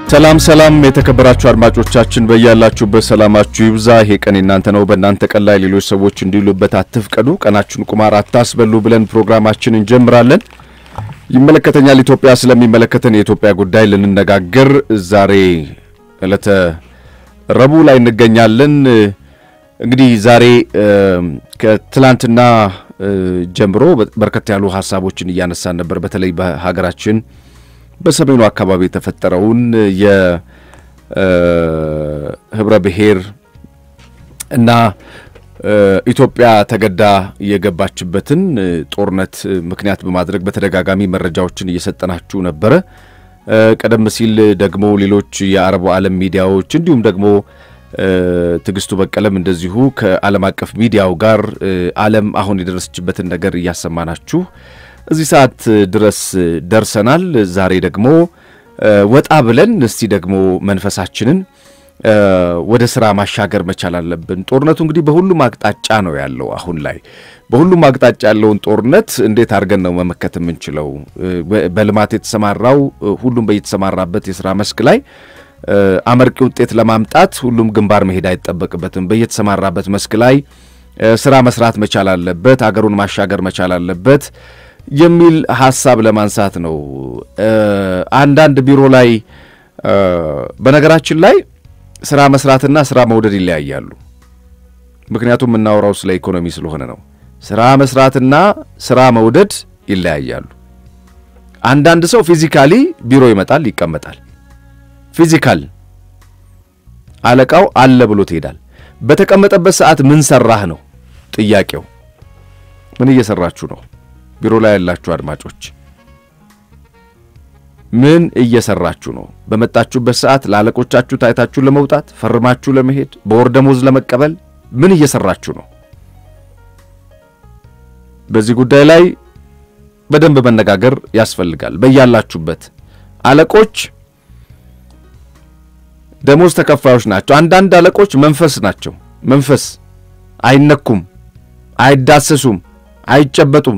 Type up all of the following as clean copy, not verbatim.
ሰላም የተከበራችሁ አድማጮቻችን በእያላችሁበት ሰላማችሁ ይብዛ። ይሄ ቀን እናንተ ነው። በእናንተ ቀን ላይ ሌሎች ሰዎች እንዲሉበት አትፍቀዱ። ቀናችሁን ቁማር አታስበሉ ብለን ፕሮግራማችንን እንጀምራለን። ይመለከተኛል ኢትዮጵያ ስለሚመለከተን የኢትዮጵያ ጉዳይ ልንነጋገር ዛሬ ዕለተ ረቡዕ ላይ እንገኛለን። እንግዲህ ዛሬ ከትላንትና ጀምሮ በርከት ያሉ ሐሳቦችን እያነሳን ነበር። በተለይ በሀገራችን በሰሜኑ አካባቢ ተፈጠረውን የህብረ ብሔር እና ኢትዮጵያ ተገዳ የገባችበትን ጦርነት ምክንያት በማድረግ በተደጋጋሚ መረጃዎችን እየሰጠናችሁ ነበር። ቀደም ሲል ደግሞ ሌሎች የአረብ ዓለም ሚዲያዎች እንዲሁም ደግሞ ትግስቱ በቀለም እንደዚሁ ከዓለም አቀፍ ሚዲያው ጋር ዓለም አሁን የደረሰችበትን ነገር እያሰማናችሁ እዚህ ሰዓት ድረስ ደርሰናል። ዛሬ ደግሞ ወጣ ብለን እስቲ ደግሞ መንፈሳችንን ወደ ስራ ማሻገር መቻል አለብን። ጦርነቱ እንግዲህ በሁሉም አቅጣጫ ነው ያለው። አሁን ላይ በሁሉም አቅጣጫ ያለውን ጦርነት እንዴት አድርገን ነው መመከት የምንችለው? በልማት የተሰማራው ሁሉም በየተሰማራበት የሥራ መስክ ላይ አመርቂ ውጤት ለማምጣት ሁሉም ግንባር መሄድ አይተበቅበትም። በየተሰማራበት መስክ ላይ ስራ መስራት መቻል አለበት፣ አገሩን ማሻገር መቻል አለበት የሚል ሐሳብ ለማንሳት ነው። አንዳንድ ቢሮ ላይ በነገራችን ላይ ስራ መስራትና ስራ መውደድ ይለያያሉ። ምክንያቱም እናወራው ስለ ኢኮኖሚ ስለሆነ ነው። ስራ መስራትና ስራ መውደድ ይለያያሉ። አንዳንድ ሰው ፊዚካሊ ቢሮ ይመጣል ይቀመጣል። ፊዚካል አለቃው አለ ብሎ ይሄዳል። በተቀመጠበት ሰዓት ምን ሰራህ ነው ጥያቄው። ምን እየሰራችሁ ነው? ቢሮ ላይ ያላችሁ አድማጮች ምን እየሰራችሁ ነው? በመጣችሁበት ሰዓት ለአለቆቻችሁ ታይታችሁ ለመውጣት ፈርማችሁ ለመሄድ በወር ደሞዝ ለመቀበል ምን እየሰራችሁ ነው? በዚህ ጉዳይ ላይ በደንብ መነጋገር ያስፈልጋል። በእያላችሁበት አለቆች ደሞዝ ተከፋዮች ናቸው። አንዳንድ አለቆች መንፈስ ናቸው። መንፈስ አይነኩም፣ አይዳሰሱም፣ አይጨበጡም።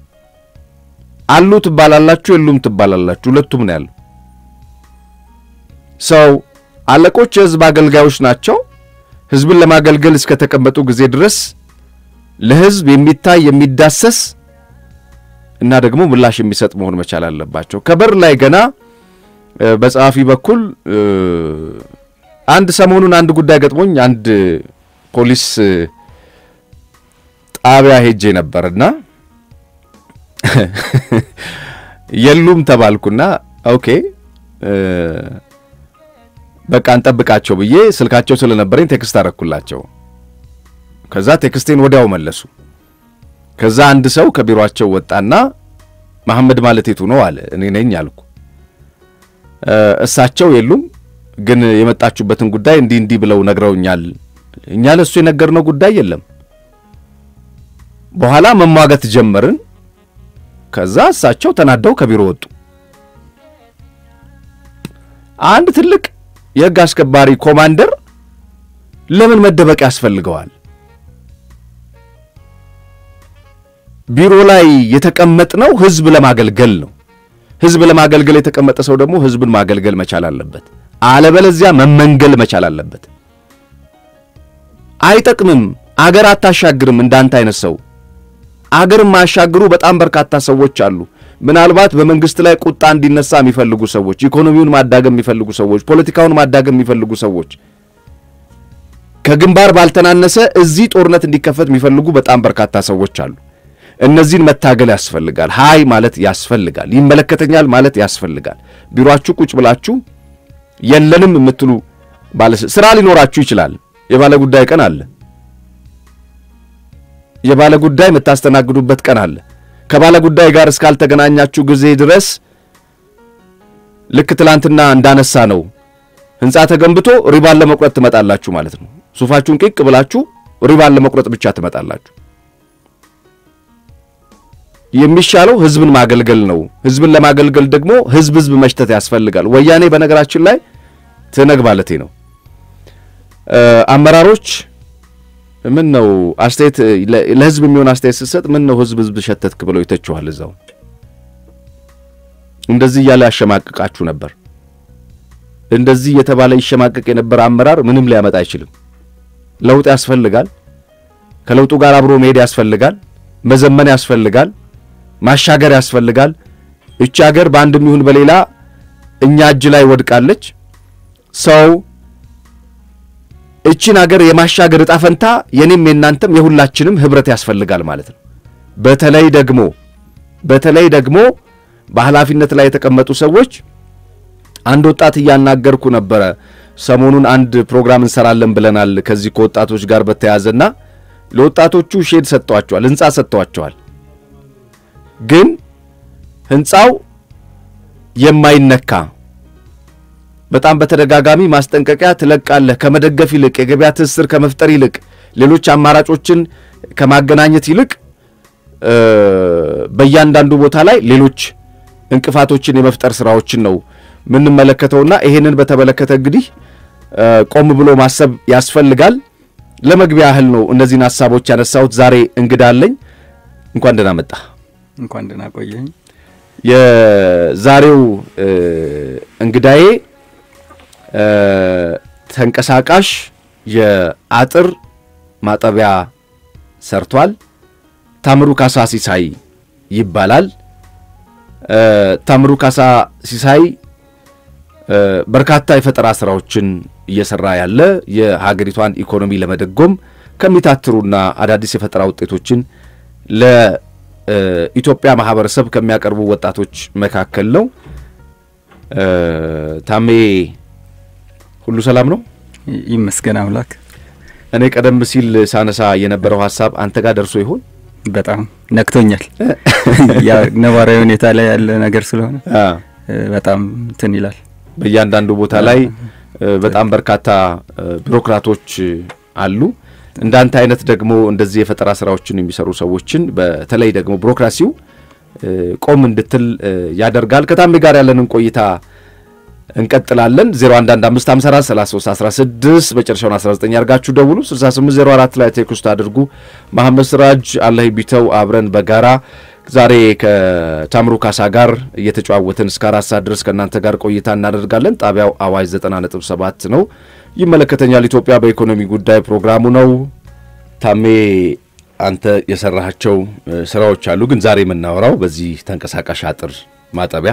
አሉ ትባላላችሁ፣ የሉም ትባላላችሁ። ሁለቱም ነው ያለው። ሰው አለቆች የህዝብ አገልጋዮች ናቸው። ህዝብን ለማገልገል እስከ ተቀመጡ ጊዜ ድረስ ለህዝብ የሚታይ የሚዳሰስ እና ደግሞ ምላሽ የሚሰጥ መሆን መቻል አለባቸው። ከበር ላይ ገና በጻፊ በኩል አንድ ሰሞኑን አንድ ጉዳይ ገጥሞኝ አንድ ፖሊስ ጣቢያ ሄጄ ነበርና የሉም ተባልኩና ኦኬ በቃ እንጠብቃቸው ብዬ ስልካቸው ስለነበረኝ ቴክስት አረኩላቸው። ከዛ ቴክስቴን ወዲያው መለሱ። ከዛ አንድ ሰው ከቢሮአቸው ወጣና መሐመድ ማለት የቱ ነው አለ። እኔ ነኝ አልኩ። እሳቸው የሉም ግን የመጣችሁበትን ጉዳይ እንዲህ ብለው ነግረውኛል። እኛ ለሱ የነገርነው ጉዳይ የለም። በኋላ መሟገት ጀመርን። ከዛ እሳቸው ተናደው ከቢሮ ወጡ። አንድ ትልቅ የህግ አስከባሪ ኮማንደር ለምን መደበቅ ያስፈልገዋል? ቢሮ ላይ የተቀመጥነው ህዝብ ለማገልገል ነው። ህዝብ ለማገልገል የተቀመጠ ሰው ደግሞ ህዝብን ማገልገል መቻል አለበት። አለበለዚያ መመንገል መቻል አለበት። አይጠቅምም። አገር አታሻግርም እንዳንተ አይነት ሰው። አገር ማሻግሩ በጣም በርካታ ሰዎች አሉ። ምናልባት በመንግስት ላይ ቁጣ እንዲነሳ የሚፈልጉ ሰዎች፣ ኢኮኖሚውን ማዳገም የሚፈልጉ ሰዎች፣ ፖለቲካውን ማዳገም የሚፈልጉ ሰዎች፣ ከግንባር ባልተናነሰ እዚህ ጦርነት እንዲከፈት የሚፈልጉ በጣም በርካታ ሰዎች አሉ። እነዚህን መታገል ያስፈልጋል። ሃይ ማለት ያስፈልጋል። ይመለከተኛል ማለት ያስፈልጋል። ቢሮአችሁ ቁጭ ብላችሁ የለንም የምትሉ ስራ ሊኖራችሁ ይችላል። የባለ ጉዳይ ቀን አለ። የባለ ጉዳይ መታስተናግዱበት ቀን አለ። ከባለ ጉዳይ ጋር እስካልተገናኛችሁ ጊዜ ድረስ ልክ ትላንትና እንዳነሳ ነው ህንጻ ተገንብቶ ሪባን ለመቁረጥ ትመጣላችሁ ማለት ነው። ሱፋችሁን ቂቅ ብላችሁ ሪባን ለመቁረጥ ብቻ ትመጣላችሁ። የሚሻለው ህዝብን ማገልገል ነው። ህዝብን ለማገልገል ደግሞ ህዝብ መሽተት ያስፈልጋል። ወያኔ በነገራችን ላይ ተነግ ማለቴ ነው አመራሮች ምን ነው አስተያየት ለህዝብ የሚሆን አስተያየት ሲሰጥ ምን ነው ህዝብ ሸተትክ ብለው ይተቹሃል። እዛው እንደዚህ ያለ ያሸማቅቃችሁ ነበር። እንደዚህ የተባለ ይሸማቀቅ የነበረ አመራር ምንም ሊያመጣ አይችልም ለውጥ ያስፈልጋል ከለውጡ ጋር አብሮ መሄድ ያስፈልጋል መዘመን ያስፈልጋል ማሻገር ያስፈልጋል እቺ ሀገር በአንድም ይሁን በሌላ እኛ እጅ ላይ ወድቃለች ሰው እቺን ሀገር የማሻገር ጣፈንታ የኔም የናንተም የሁላችንም ህብረት ያስፈልጋል ማለት ነው በተለይ ደግሞ በኃላፊነት ላይ የተቀመጡ ሰዎች አንድ ወጣት ያናገርኩ ነበር ሰሞኑን አንድ ፕሮግራም እንሰራለን ብለናል ከዚህ ከወጣቶች ጋር በተያዘና ለወጣቶቹ ሼድ ሰጥቷቸዋል ህንጻ ሰጥቷቸዋል ግን ህንጻው የማይነካ በጣም በተደጋጋሚ ማስጠንቀቂያ ትለቃለህ ከመደገፍ ይልቅ የገበያ ትስስር ከመፍጠር ይልቅ ሌሎች አማራጮችን ከማገናኘት ይልቅ በእያንዳንዱ ቦታ ላይ ሌሎች እንቅፋቶችን የመፍጠር ስራዎችን ነው ምን መለከተውና ይሄንን በተበለከተ እንግዲህ ቆም ብሎ ማሰብ ያስፈልጋል ለመግቢያ ያህል ነው እነዚህን ሐሳቦች ያነሳሁት ዛሬ እንግዳለኝ እንኳን ደህና መጣ እንኳን ደህና ቆየኝ የዛሬው እንግዳዬ ተንቀሳቃሽ የአጥር ማጠበያ ሰርቷል ታምሩ ካሳ ሲሳይ ይባላል ታምሩ ካሳ ሲሳይ በርካታ የፈጠራ ስራዎችን እየሰራ ያለ የሀገሪቷን ኢኮኖሚ ለመደጎም ከሚታትሩና አዳዲስ የፈጠራ ውጤቶችን ለኢትዮጵያ ማህበረሰብ ከሚያቀርቡ ወጣቶች መካከል ነው ታሜ ሁሉ ሰላም ነው ይመስገን አምላክ እኔ ቀደም ሲል ሳነሳ የነበረው ሐሳብ አንተ ጋር ደርሶ ይሆን በጣም ነክቶኛል ያ ነባራዊ ሁኔታ ላይ ያለ ነገር ስለሆነ በጣም እንትን ይላል በእያንዳንዱ ቦታ ላይ በጣም በርካታ ቢሮክራቶች አሉ እንዳንተ አይነት ደግሞ እንደዚህ የፈጠራ ስራዎችን የሚሰሩ ሰዎችን በተለይ ደግሞ ቢሮክራሲው ቆም እንድትል ያደርጋል ከታሜ ጋር ያለንን ቆይታ እንቀጥላለን 0115543316 በጨርሻው 19 ያርጋችሁ ደውሉ 6804 ላይ ቴክስት አድርጉ መሐመድ ስራጅ አላህ ቢተው አብረን በጋራ ዛሬ ከታምሩ ካሳ ጋር እየተጫወተን እስከ 4 ሰዓት ድረስ ከናንተ ጋር ቆይታ እናደርጋለን ጣቢያው አዋጅ 90.7 ነው ይመለከተኛል ኢትዮጵያ በኢኮኖሚ ጉዳይ ፕሮግራሙ ነው ታሜ አንተ የሰራሃቸው ስራዎች አሉ ግን ዛሬ የምናወራው በዚህ ተንቀሳቃሽ አጥር ማጠበያ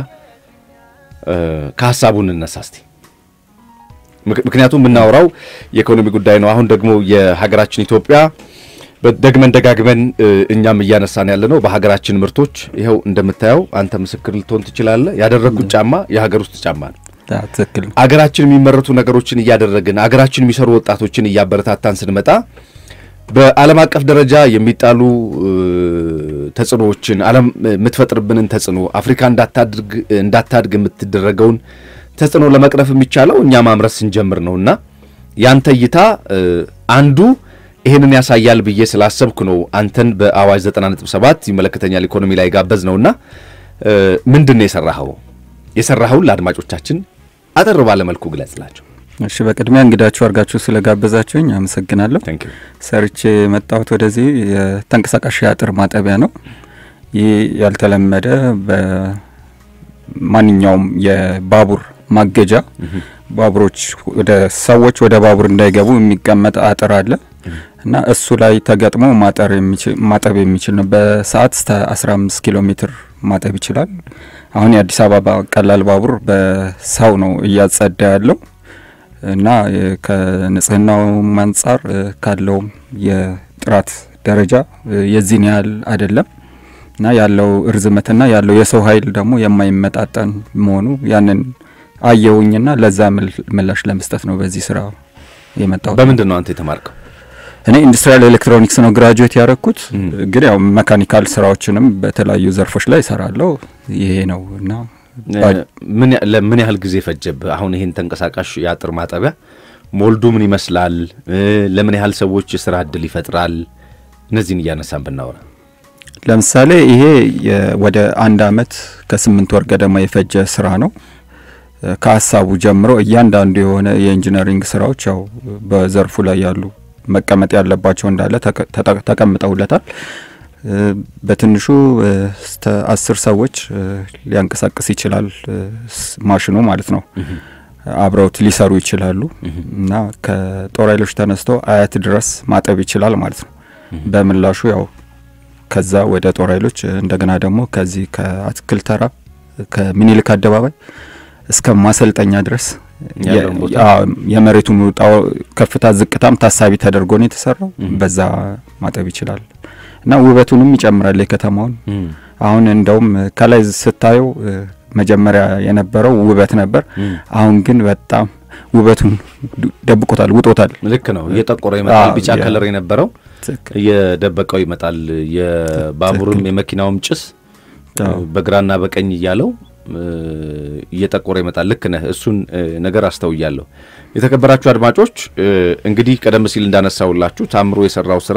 ከሐሳቡን እንነሳስቲ ምክንያቱም የምናወራው የኢኮኖሚ ጉዳይ ነው አሁን ደግሞ የሀገራችን ኢትዮጵያ በደግመን እኛም እያነሳን ያለ ነው በሀገራችን ምርቶች ይሄው እንደምታየው አንተ ምስክር ልትሆን ትችላለህ ያደረጉት ጫማ የሀገር ውስጥ ጫማ ነው ትክክል ሀገራችን የሚመረቱ ነገሮችን እያደረግን ሀገራችን የሚሰሩ ወጣቶችን እያበረታታን ስንመጣ በዓለም አቀፍ ደረጃ የሚጣሉ ተጽኖዎችን ዓለም ምትፈጥርብንን ተጽኖ አፍሪካ እንዳታድግ የምትደረገውን ተጽኖ ለመቅረፍ የሚቻለው እኛ ማምረት ስንጀምር ነውና ያንተ እይታ አንዱ ይሄንን ያሳያል ብዬ ስላሰብኩ ነው አንተን በአዋጅ 90.7 ይመለከተኛል ኢኮኖሚ ላይ ጋበዝ ነውና ምንድነው የሰራኸው ለአድማጮቻችን አጠር ባለ መልኩ ግለጽላቸው እሺ በቅድሚያ እንግዳችሁ አርጋችሁ ስለጋበዛችሁኝ አመሰግናለሁ ሰርቼ መጣሁት ወደዚህ የተንቀሳቃሽ የአጥር ማጠበያ ነው ይህ ያልተለመደ በማንኛውም የባቡር ማገጃ ባቡሮች ሰዎች ወደ ባቡር እንዳይገቡ የሚቀመጥ አጥር አለ እና እሱ ላይ ተገጥሞ ማጠብ የሚችል ነው በሰዓት እስከ 15 ኪሎ ሜትር ማጠብ ይችላል አሁን የአዲስ አበባ ቀላል ባቡር በሰው ነው እያጸዳ ያለው እና ከንጽህናው አንፃር ካለው የጥራት ደረጃ የዚህን ያህል አይደለም እና ያለው እርዝመትና ያለው የሰው ኃይል ደግሞ የማይመጣጠን መሆኑ ያንን አየውኝና ለዛ ምላሽ ለመስጠት ነው በዚህ ስራ የመጣው በምንድነው አንተ የተማርከው እኔ ኢንዱስትሪያል ኤሌክትሮኒክስ ነው ግራጁዌት ያረኩት ግን ያው ሜካኒካል ስራዎችንም በተለያዩ ዘርፎች ላይ ሰራለው ይሄ ነውና ምን ያህል ጊዜ ፈጀብ አሁን ይሄን ተንቀሳቃሽ የአጥር ማጠበያ ሞልዱ ምን ይመስላል ለምን ያህል ሰዎች ስራ እድል ይፈጥራል እነዚህን ያነሳን ብናወራ ለምሳሌ ይሄ ወደ 1 አመት ከ8 ወር ገደማ የፈጀ ስራ ነው ከሐሳቡ ጀምሮ እያንዳንዱ የሆነ የኢንጂነሪንግ ስራዎች ያው በዘርፉ ላይ ያሉ መቀመጥ ያለባቸው እንዳለ ተቀምጠውለታል በትንሹ 10 ሰዎች ሊያንቀሳቅስ ይችላል ማሽኑ ማለት ነው አብረውት ሊሰሩ ይችላሉ እና ከጦር ኃይሎች ተነስቶ አያት ድረስ ማጠብ ይችላል ማለት ነው በምላሹ ያው ከዛ ወደ ጦር ኃይሎች እንደገና ደግሞ ከዚህ ከአትክልት ተራ ከሚኒልክ አደባባይ እስከ ማሰልጠኛ ድረስ የመሬቱን ከፍታ ዝቅታም ታሳቢ ተደርጎ ነው የተሰራው በዛ ማጠብ ይችላል እና ውበቱንም ይጨምራል የከተማውን አሁን እንደውም ከላይ ስታዩ መጀመሪያ የነበረው ውበት ነበር አሁን ግን በጣም ውበቱን ደብቆታል ውጦታል ልክ ነው እየጠቆረ ይመጣል ቢጫ ከለር የነበረው የደበቀው ይመጣል የባቡርም የመኪናውም ጭስ በግራና በቀኝ ይያለው እየጠቆረ ይመጣል ልክ ነህ እሱን ነገር አስተውያለሁ የተከበራችሁ አድማጮች እንግዲህ ቀደም ሲል እንዳነሳውላችሁ ታምሩ የሰራው ስራ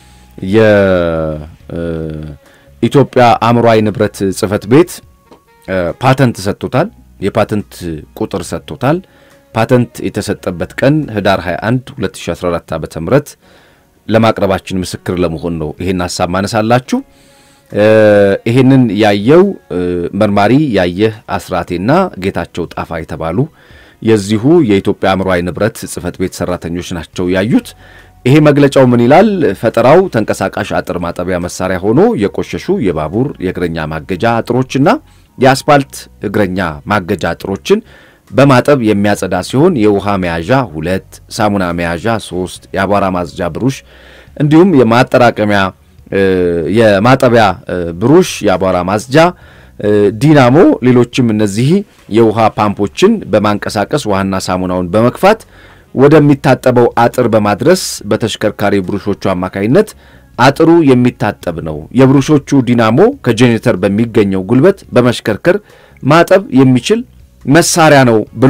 የኢትዮጵያ አእምሯዊ ንብረት ጽፈት ቤት ፓተንት ሰጥቶታል የፓተንት ቁጥር ሰጥቶታል ፓተንት የተሰጠበት ቀን ህዳር 21 2014 ዓ.ም ለማቅረባችን ምስክር ለመሆን ነው ይሄን ሐሳብ ማነሳላችሁ ይሄንን ያየው መርማሪ ያየህ አስራቴና ጌታቸው ጣፋ የተባሉ የዚሁ የኢትዮጵያ አእምሯዊ ንብረት ጽፈት ቤት ሰራተኞች ናቸው ያዩት ይሄ መግለጫው ምን ይላል ፈጠራው ተንቀሳቃሽ አጥር ማጠበያ መሳሪያ ሆኖ የቆሸሹ የባቡር የእግረኛ ማገጃ አጥሮችና የአስፋልት እግረኛ ማገጃ አጥሮችን በማጠብ የሚያጸዳ ሲሆን የውሃ መያዣ 2 ሳሙና መያዣ 3 የአቧራ ማጽጃ ብሩሽ እንዲሁም የማጠራቀሚያ የማጠበያ ብሩሽ የአቧራ ማጽጃ ዲናሞ ሌሎችም እነዚህ የውሃ ፓምፖችን በማንቀሳቀስ ውሃና ሳሙናውን በመክፋት ወደሚታጠበው አጥር በማድረስ በተሽከርካሪ ብሩሾቹ አማካይነት አጥሩ የሚታጠብ ነው የብሩሾቹ ዲናሞ ከጄኔሬተር በሚገኘው ጉልበት በመሽከርከር ማጠብ የሚችል መሳሪያ ነው ብሎ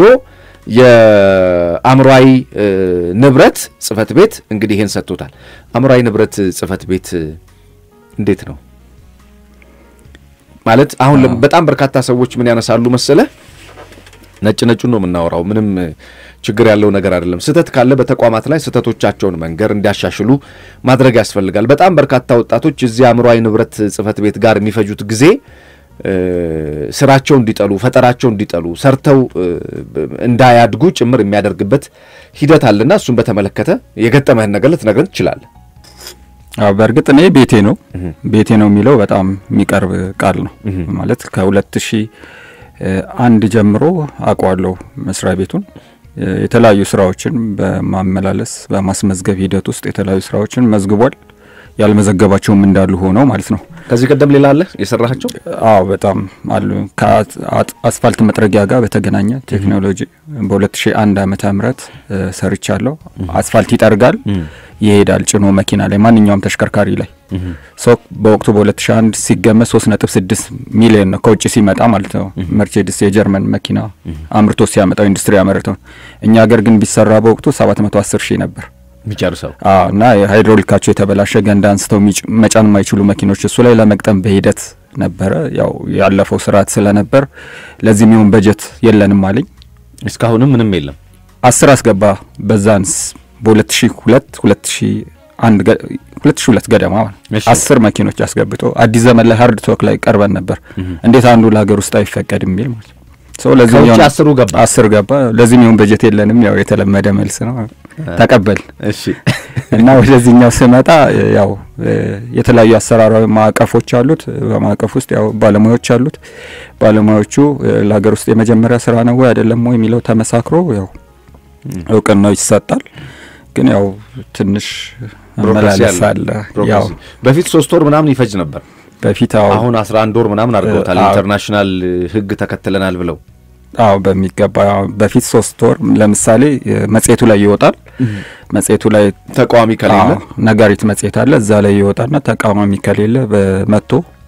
የአእምሯዊ ንብረት ጽፈት ቤት እንግዲህ ይሄን ሰጥቶታል አእምሯዊ ንብረት ጽፈት ቤት እንዴት ነው ማለት አሁን በጣም በርካታ ሰዎች ምን ያነሳሉ መሰለ ነጭ ነው ምናወራው ምንም ችግር ያለው ነገር አይደለም ስተት ካለ በተቋማት ላይ ስተቶቻቸውን መንገር እንዲያሻሽሉ ማድረግ ያስፈልጋል በጣም በርካታ ወጣቶች እዚህ አእምሯዊ ንብረት ጽፈት ቤት ጋር የሚፈጁት ጊዜ ስራቸው እንዲጠሉ ፈጠራቸው እንዲጠሉ ሰርተው እንዳያድጉ ጭምር የሚያደርግበት ሂደት አለና እሱን በተመለከተ የገጠመህን ነገር ልትነግረን ትችላለህ በእርግጥ እኔ ቤቴ ነው የሚለው በጣም የሚቀርብ ቃል ነው ማለት ከ2001 ጀምሮ አቋለው መስሪያ ቤቱን የተለያዩ ስራዎችን በማመላለስ በማስመዝገብ ሂደት ውስጥ የተለያዩ ስራዎችን መዝግቧል ያልመዘገባቸውም እንዳሉ ሆነው ማለት ነው ከዚህ ቀደም ሌላ አለ የሰራሃቸው በጣም አሉ ከአስፋልት መጥረጊያ ጋር በተገናኘ ቴክኖሎጂ በ2001 ዓመተ ምህረት ሰርቻለሁ አስፋልት ይጠርጋል ይሄዳል ጭኖ መኪና ላይ ማንኛውም ተሽከርካሪ ላይ በወቅቱ በ2001 ሲገመት 3.6 ሚሊዮን ነው ከውጭ ሲመጣ ማለት ነው መርሴዲስ የጀርመን መኪና አምርቶ ሲያመጣው ኢንዱስትሪ ያመረተው እኛ ሀገር ግን ቢሰራ በወቅቱ 710 ሺህ ነበር ሚቻርሰው እና ሃይድሮሊካቸው የተበላሸ ገንዳ አንስተው መጫን የማይችሉ መኪኖች እሱ ላይ ለመቅጠም በሂደት ነበር ያው ያለፈው ስርዓት ስለነበር ለዚህ የሚሆን በጀት የለንም አለኝ እስካሁንም ምንም የለም 10 አስገባ በዛንስ በ2002 ገደማ 10 መኪኖች አስገብቶ አዲስ ዘመን ላይ ሃርድ ቶክ ላይ ቀርበን ነበር እንዴት አንዱ ለሀገር ውስጥ አይፈቀድም የሚል ማለት ለዚህ ነው 10 ገባ ለዚህ ነው በጀት የለንም ያው የተለመደ መልስ ነው ተቀበል እሺ እና ወደዚህኛው ስመጣ ያው የተለያዩ አሰራራዊ ማቀፎች አሉት በማቀፍ ውስጥ ያው ባለሙያዎች አሉት ባለሙያዎቹ ለሀገር ውስጥ የመጀመሪያ ስራ ነው ወይ አይደለም ወይ የሚለው ተመሳክሮ ያው እውቅናው ይሰጣል ግን ያው ትንሽ መላለስ አለ ያው በፊት 3 ወር ምናምን ይፈጅ ነበር በፊት አሁን 11 ወር ምናምን አድርገውታል ኢንተርናሽናል ህግ ተከትለናል ብለው በሚገባ በፊት 3 ወር ለምሳሌ መጽሔቱ ላይ ይወጣል መጽሔቱ ላይ ተቃዋሚ ከሌለ ነጋሪት መጽሔት አለ እዛ ላይ ይወጣና ተቃዋሚ ከሌለ በመቶ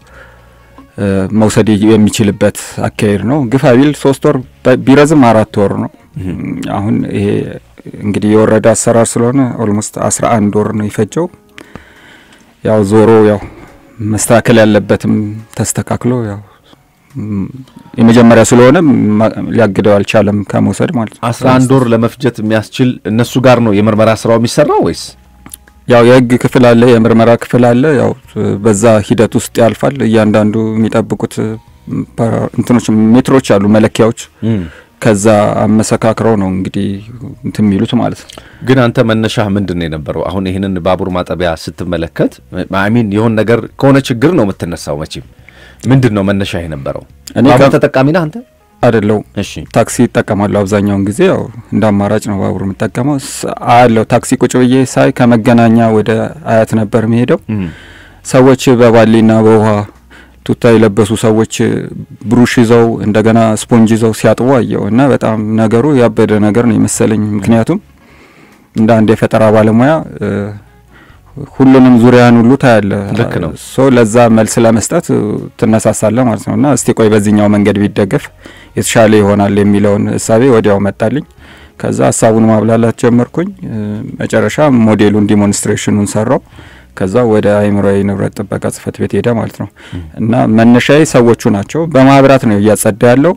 መውሰድ የሚችልበት አካሄድ ነው ግፋቢል 3 ወር ቢረዝም 4 ወር ነው አሁን ይሄ እንግዲህ የወረዳ አሰራር ስለሆነ ኦልሞስት 11 ወር ነው ይፈጀው ያው ዞሮ ያው መስተካከል ያለበትም ተስተካክሎ ያው የመጀመሪያ ስለሆነ ሊያግደው አልቻለም ከመውሰድ ማለት 11 ወር ለመፍጀት የሚያስችል እነሱ ጋር ነው የምርመራ ስራው የሚሰራው ወይስ ያው የህግ ክፍል አለ የምርመራ ክፍል አለ ያው በዛ ሂደት ውስጥ ያልፋል እያንዳንዱ የሚጠብቁት እንትኖች ሜትሮች አሉ መለኪያዎች ከዛ አመሰካክረው ነው እንግዲህ እንትን የሚሉት ማለት ነው። ግን አንተ መነሻህ ምንድነው የነበረው? አሁን ይሄንን ባቡር ማጠቢያ ስትመለከት አሚን የሆነ ነገር ከሆነ ችግር ነው የምትነሳው መቼም ምንድነው መነሻህ የነበረው? ባቡር ተጠቃሚ ነህ አንተ? አይደለም። እሺ ታክሲ ተጠቀማለሁ አብዛኛውን ጊዜ ያው እንደ አማራጭ ነው ባቡር የምጠቀመው። አለው ታክሲ ቁጭ ብዬ ሳይ ከመገናኛ ወደ አያት ነበር የሚሄደው። ሰዎች በባሊና በውሃ ቱታ የለበሱ ሰዎች ብሩሽ ይዘው እንደገና ስፖንጅ ይዘው ሲያጥቡ አየውና በጣም ነገሩ ያበደ ነገር ነው የመሰለኝ። ምክንያቱም እንደ አንድ የፈጠራ ባለሙያ ሁሉንም ዙሪያን ሁሉ ታያለ ለዛ መልስ ለመስጠት ተነሳሳለ ማለት ነውና እስቲ ቆይ በዚህኛው መንገድ ቢደገፍ የተሻለ ይሆናል የሚለውን ሐሳቤ ወዲያው መጣልኝ። ከዛ ሐሳቡን ማብላላት ጀመርኩኝ። መጨረሻ ሞዴሉን ዲሞንስትሬሽኑን ሰራው። ከዛ ወደ አይምሮዬ ንብረት ጥበቃ ጽፈት ቤት ሄደ ማለት ነው። እና መነሻዬ ሰዎቹ ናቸው። በማብራት ነው ያጸዳ ያለው።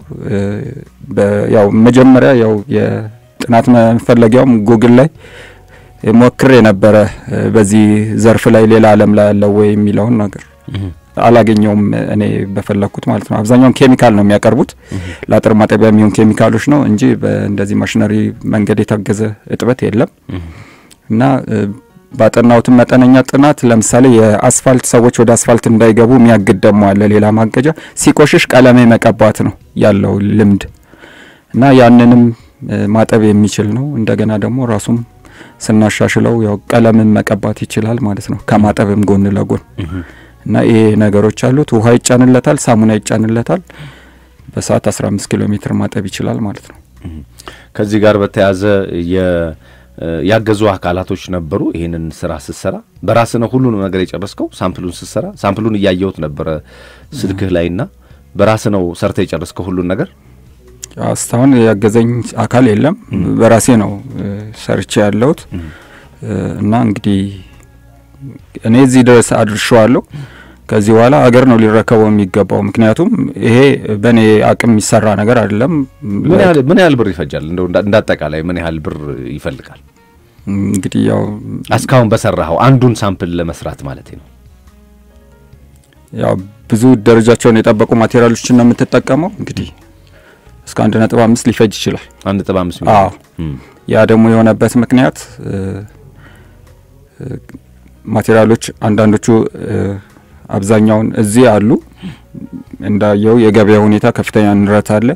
ያው መጀመሪያ ያው የጥናት መፈለጊያውም ጉግል ላይ ሞክሬ ነበር በዚህ ዘርፍ ላይ ሌላ ዓለም ላይ ያለው ወይ የሚለውን ነገር አላገኘውም እኔ በፈለኩት ማለት ነው። አብዛኛው ኬሚካል ነው የሚያቀርቡት ለአጥር ማጠቢያ የሚሆን ኬሚካሎች ነው እንጂ በእንደዚህ ማሽነሪ መንገድ የታገዘ እጥበት የለም። እና ባጠናውት መጠነኛ ጥናት ለምሳሌ የአስፋልት ሰዎች ወደ አስፋልት እንዳይገቡ የሚያግድ ደሞ አለ ሌላ ማገጃ ሲቆሽሽ ቀለም መቀባት ነው ያለው ልምድ እና ያንንም ማጠብ የሚችል ነው። እንደገና ደግሞ ራሱም ስናሻሽለው ያው ቀለምን መቀባት ይችላል ማለት ነው ከማጠብም ጎን ለጎን እና ይሄ ነገሮች አሉት። ውሃ ይጫንለታል፣ ሳሙና ይጫንለታል። በሰዓት 15 ኪሎ ሜትር ማጠብ ይችላል ማለት ነው። ከዚህ ጋር በተያዘ ያገዙ አካላቶች ነበሩ። ይሄንን ስራ ሲሰራ በራስ ነው ሁሉንም ነገር የጨረስከው? ሳምፕሉን ሲሰራ ሳምፕሉን ያያየውት ነበር ስልክህ ላይና በራስ ነው ሰርተ የጨረስከው ሁሉን ነገር? አስታውን ያገዘኝ አካል የለም በራሴ ነው ሰርቼ ያለውት እና እንግዲህ እኔ እዚህ ድረስ አድርሻለሁ። ከዚህ በኋላ አገር ነው ሊረከበው የሚገባው። ምክንያቱም ይሄ በኔ አቅም የሚሰራ ነገር አይደለም። ምን ያህል ብር ይፈጃል? እንደው እንዳጠቃላይ ምን ያህል ብር ይፈልጋል? እንግዲህ ያው አስካውን በሰራው አንዱን ሳምፕል ለመስራት ማለት ነው ያው ብዙ ደረጃቸውን የጠበቁ ማቴሪያሎችን ነው የምትጠቀመው። እንግዲህ እስከ 1.5 ሊፈጅ ይችላል። 1.5 አዎ ያ ደግሞ የሆነበት ምክንያት ማቴሪያሎች አንዳንዶቹ አብዛኛውን እዚህ አሉ እንዳየው የገበያ ሁኔታ ከፍተኛ ንረት አለ።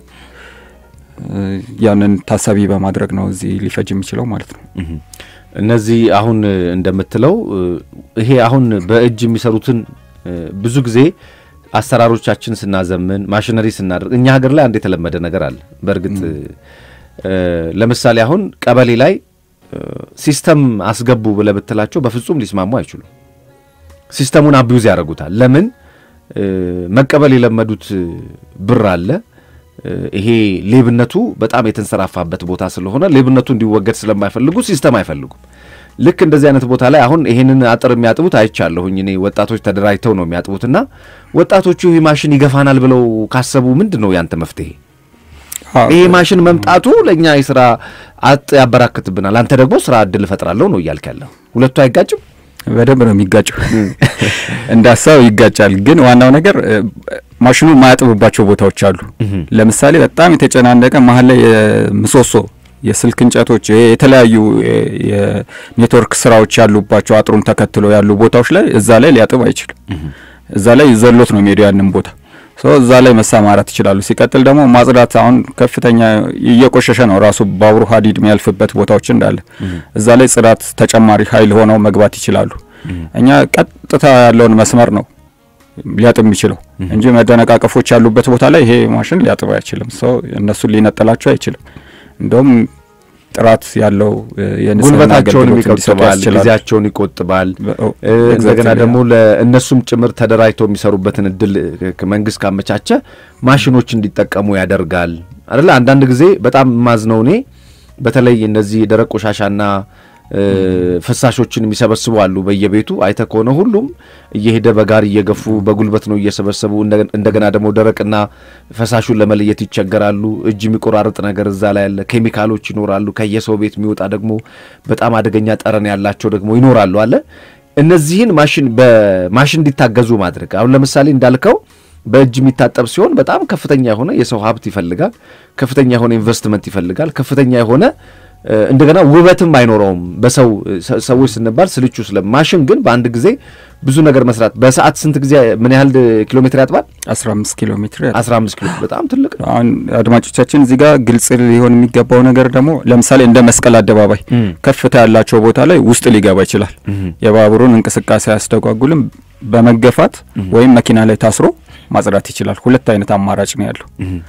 ያንን ታሳቢ በማድረግ ነው እዚህ ሊፈጅ የሚችለው ማለት ነው። እነዚህ አሁን እንደምትለው ይሄ አሁን በእጅ የሚሰሩትን ብዙ ጊዜ አሰራሮቻችን ስናዘምን ማሽነሪ ስናደርግ እኛ ሀገር ላይ አንድ የተለመደ ነገር አለ። በርግጥ ለምሳሌ አሁን ቀበሌ ላይ ሲስተም አስገቡ ብለብትላቸው በፍጹም ሊስማሙ አይችሉም። ሲስተሙን አቢዩዝ ያደርጉታል። ለምን መቀበል የለመዱት ብር አለ። ይሄ ሌብነቱ በጣም የተንሰራፋበት ቦታ ስለሆነ ሌብነቱ እንዲወገድ ስለማይፈልጉ ሲስተም አይፈልጉም። ልክ እንደዚህ አይነት ቦታ ላይ አሁን ይሄንን አጥር የሚያጥቡት አይቻለሁኝ እኔ ወጣቶች ተደራጅተው ነው የሚያጥቡትና ወጣቶቹ ይሄ ማሽን ይገፋናል ብለው ካሰቡ ምንድነው ያንተ መፍትሄ? ይሄ ማሽን መምጣቱ ለኛ የሥራ አጥ ያበራክትብናል፣ አንተ ደግሞ ስራ እድል ፈጥራለሁ ነው ይያልካለሁ። ሁለቱ አይጋጭም? በደንብ ነው የሚጋጨው። እንዳሳው ይጋጫል። ግን ዋናው ነገር ማሽኑ ማያጥብባቸው ቦታዎች አሉ። ለምሳሌ በጣም የተጨናነቀ መሃል ላይ ምሰሶ የስልክ እንጨቶች የተለያዩ የኔትወርክ ስራዎች ያሉባቸው አጥሩን ተከትሎ ያሉ ቦታዎች ላይ እዛ ላይ ሊያጥብ አይችልም። እዛ ላይ ዘሎት ነው የሚሄደው ያንን ቦታ እዛ ላይ መሳማራት ይችላሉ። ሲቀጥል ደግሞ ማጽዳት አሁን ከፍተኛ እየቆሸሸ ነው ራሱ ባቡሩ ሀዲድ የሚያልፍበት ቦታዎች እንዳለ እዛ ላይ ጽዳት ተጨማሪ ኃይል ሆነው መግባት ይችላሉ። እኛ ቀጥታ ያለውን መስመር ነው ሊያጥብ የሚችለው እንጂ መደነቃቀፎች ያሉበት ቦታ ላይ ይሄ ማሽን ሊያጥብ አይችልም። እነሱ ሊነጠላቸው አይችልም። እንደውም ጥራት ያለው ጉልበታቸውን ይቆጥባል፣ ጊዜያቸውን ይቆጥባል። እንደገና ደግሞ ለእነሱም ጭምር ተደራጅተው የሚሰሩበትን እድል መንግስት ካመቻቸ ማሽኖች እንዲጠቀሙ ያደርጋል አይደል? አንዳንድ ጊዜ በጣም ማዝነው እኔ በተለይ እነዚህ ደረቅ ቆሻሻና ፍሳሾችን የሚሰበስቡ አሉ በየቤቱ አይተኮነ ሁሉም እየሄደ በጋር እየገፉ በጉልበት ነው እየሰበሰቡ እንደገና ደግሞ ደረቅና ፈሳሹን ለመለየት ይቸገራሉ። እጅ የሚቆራርጥ ነገር እዛ ላይ ያለ ኬሚካሎች ይኖራሉ። ከየሰው ቤት የሚወጣ ደግሞ በጣም አደገኛ ጠረን ያላቸው ደግሞ ይኖራሉ አለ። እነዚህን ማሽን በማሽን እንዲታገዙ ማድረግ አሁን ለምሳሌ እንዳልከው በእጅ የሚታጠብ ሲሆን በጣም ከፍተኛ የሆነ የሰው ሀብት ይፈልጋል ከፍተኛ የሆነ ኢንቨስትመንት ይፈልጋል ከፍተኛ የሆነ እንደገና ውበትም አይኖረውም በሰው ሰዎች ስንባል ስልቹ ስለማሽን ግን በአንድ ጊዜ ብዙ ነገር መስራት በሰዓት ስንት ጊዜ ምን ያህል ኪሎ ሜትር ያጥባል 15 ኪሎ ሜትር 15 ኪሎ በጣም ትልቅ ነው አሁን አድማጮቻችን እዚህ ጋር ግልጽ ሊሆን የሚገባው ነገር ደግሞ ለምሳሌ እንደ መስቀል አደባባይ ከፍታ ያላቸው ቦታ ላይ ውስጥ ሊገባ ይችላል የባቡሩን እንቅስቃሴ ያስተጓጉልም በመገፋት ወይም መኪና ላይ ታስሮ ማጽዳት ይችላል ሁለት አይነት አማራጭ ነው ያለው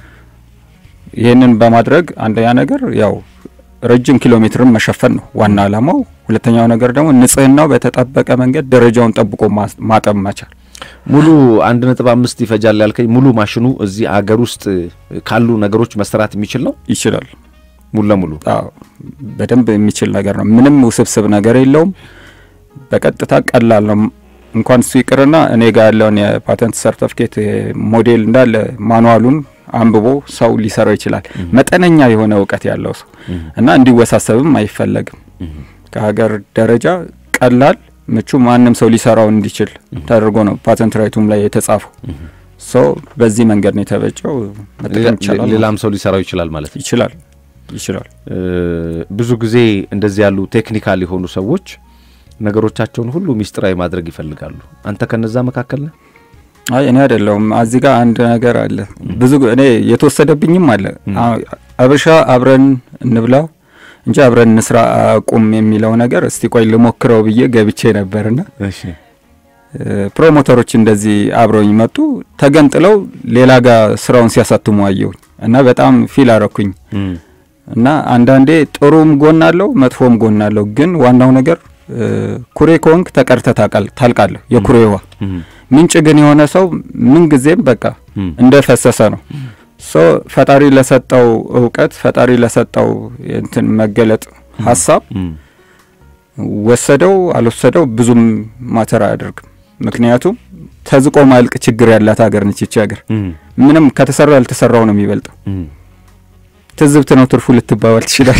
ይሄንን በማድረግ አንደኛ ነገር ያው ረጅም ኪሎ ሜትርን መሸፈን ነው ዋና ዓላማው ሁለተኛው ነገር ደግሞ ንጽህናው በተጠበቀ መንገድ ደረጃውን ጠብቆ ማጠብ መቻል ሙሉ 1.5 ይፈጃል ያልከኝ ሙሉ ማሽኑ እዚህ አገር ውስጥ ካሉ ነገሮች መስራት የሚችል ነው ይችላል ሙሉ ለሙሉ አዎ በደንብ የሚችል ነገር ነው ምንም ውስብስብ ነገር የለውም በቀጥታ ቀላል ነው እንኳን እሱ ይቅርና እኔ ጋር ያለውን የፓተንት ሰርቲፊኬት ሞዴል እንዳለ ማኑዋሉን አንብቦ ሰው ሊሰራው ይችላል መጠነኛ የሆነ ዕውቀት ያለው ሰው እና እንዲወሳሰብም አይፈልግም ከሀገር ደረጃ ቀላል ምቹ ማንንም ሰው ሊሰራው እንዲችል ተደርጎ ነው ፓተንት ራይቱም ላይ የተጻፈው ሶ በዚህ መንገድ ነው የተበጀው መጠቀም ይችላል ሌላም ሰው ሊሰራው ይችላል ማለት ይችላል ብዙ ጊዜ እንደዚህ ያሉ ቴክኒካል የሆኑ ሰዎች ነገሮቻቸውን ሁሉ ሚስጥራዊ ማድረግ ይፈልጋሉ አንተ ከነዛ መካከል ነህ አይ እኔ አይደለም እዚህ ጋር አንድ ነገር አለ ብዙ እኔ የተወሰደብኝም አለ አበሻ አብረን እንብላ እንጂ አብረን እንስራ አቁም የሚለው ነገር እስቲ ቆይ ልሞክረው ብዬ ገብቼ ነበርና እሺ ፕሮሞተሮች እንደዚህ አብረውኝ መጡ ተገንጥለው ሌላ ጋር ስራውን ሲያሳትሙ አየሁ እና በጣም ፊል አረኩኝ እና አንዳንዴ ጥሩም ጎን አለው መጥፎም ጎን አለው ግን ዋናው ነገር ኩሬ ኮንክ ተቀርተ ታልቃለህ የኩሬዋ ምንጭ ግን የሆነ ሰው ምን ጊዜም በቃ እንደፈሰሰ ነው ሶ ፈጣሪ ለሰጠው ዕውቀት ፈጣሪ ለሰጠው እንትን መገለጥ ሐሳብ ወሰደው አልወሰደው ብዙም ማተር አያደርግም ምክንያቱም ተዝቆ ማልቅ ችግር ያላት ሀገር ነች እቺ ሀገር ምንም ከተሰራ ያልተሰራው ነው የሚበልጠው ትዝብት ነው ትርፉ ልትባባል ትችላል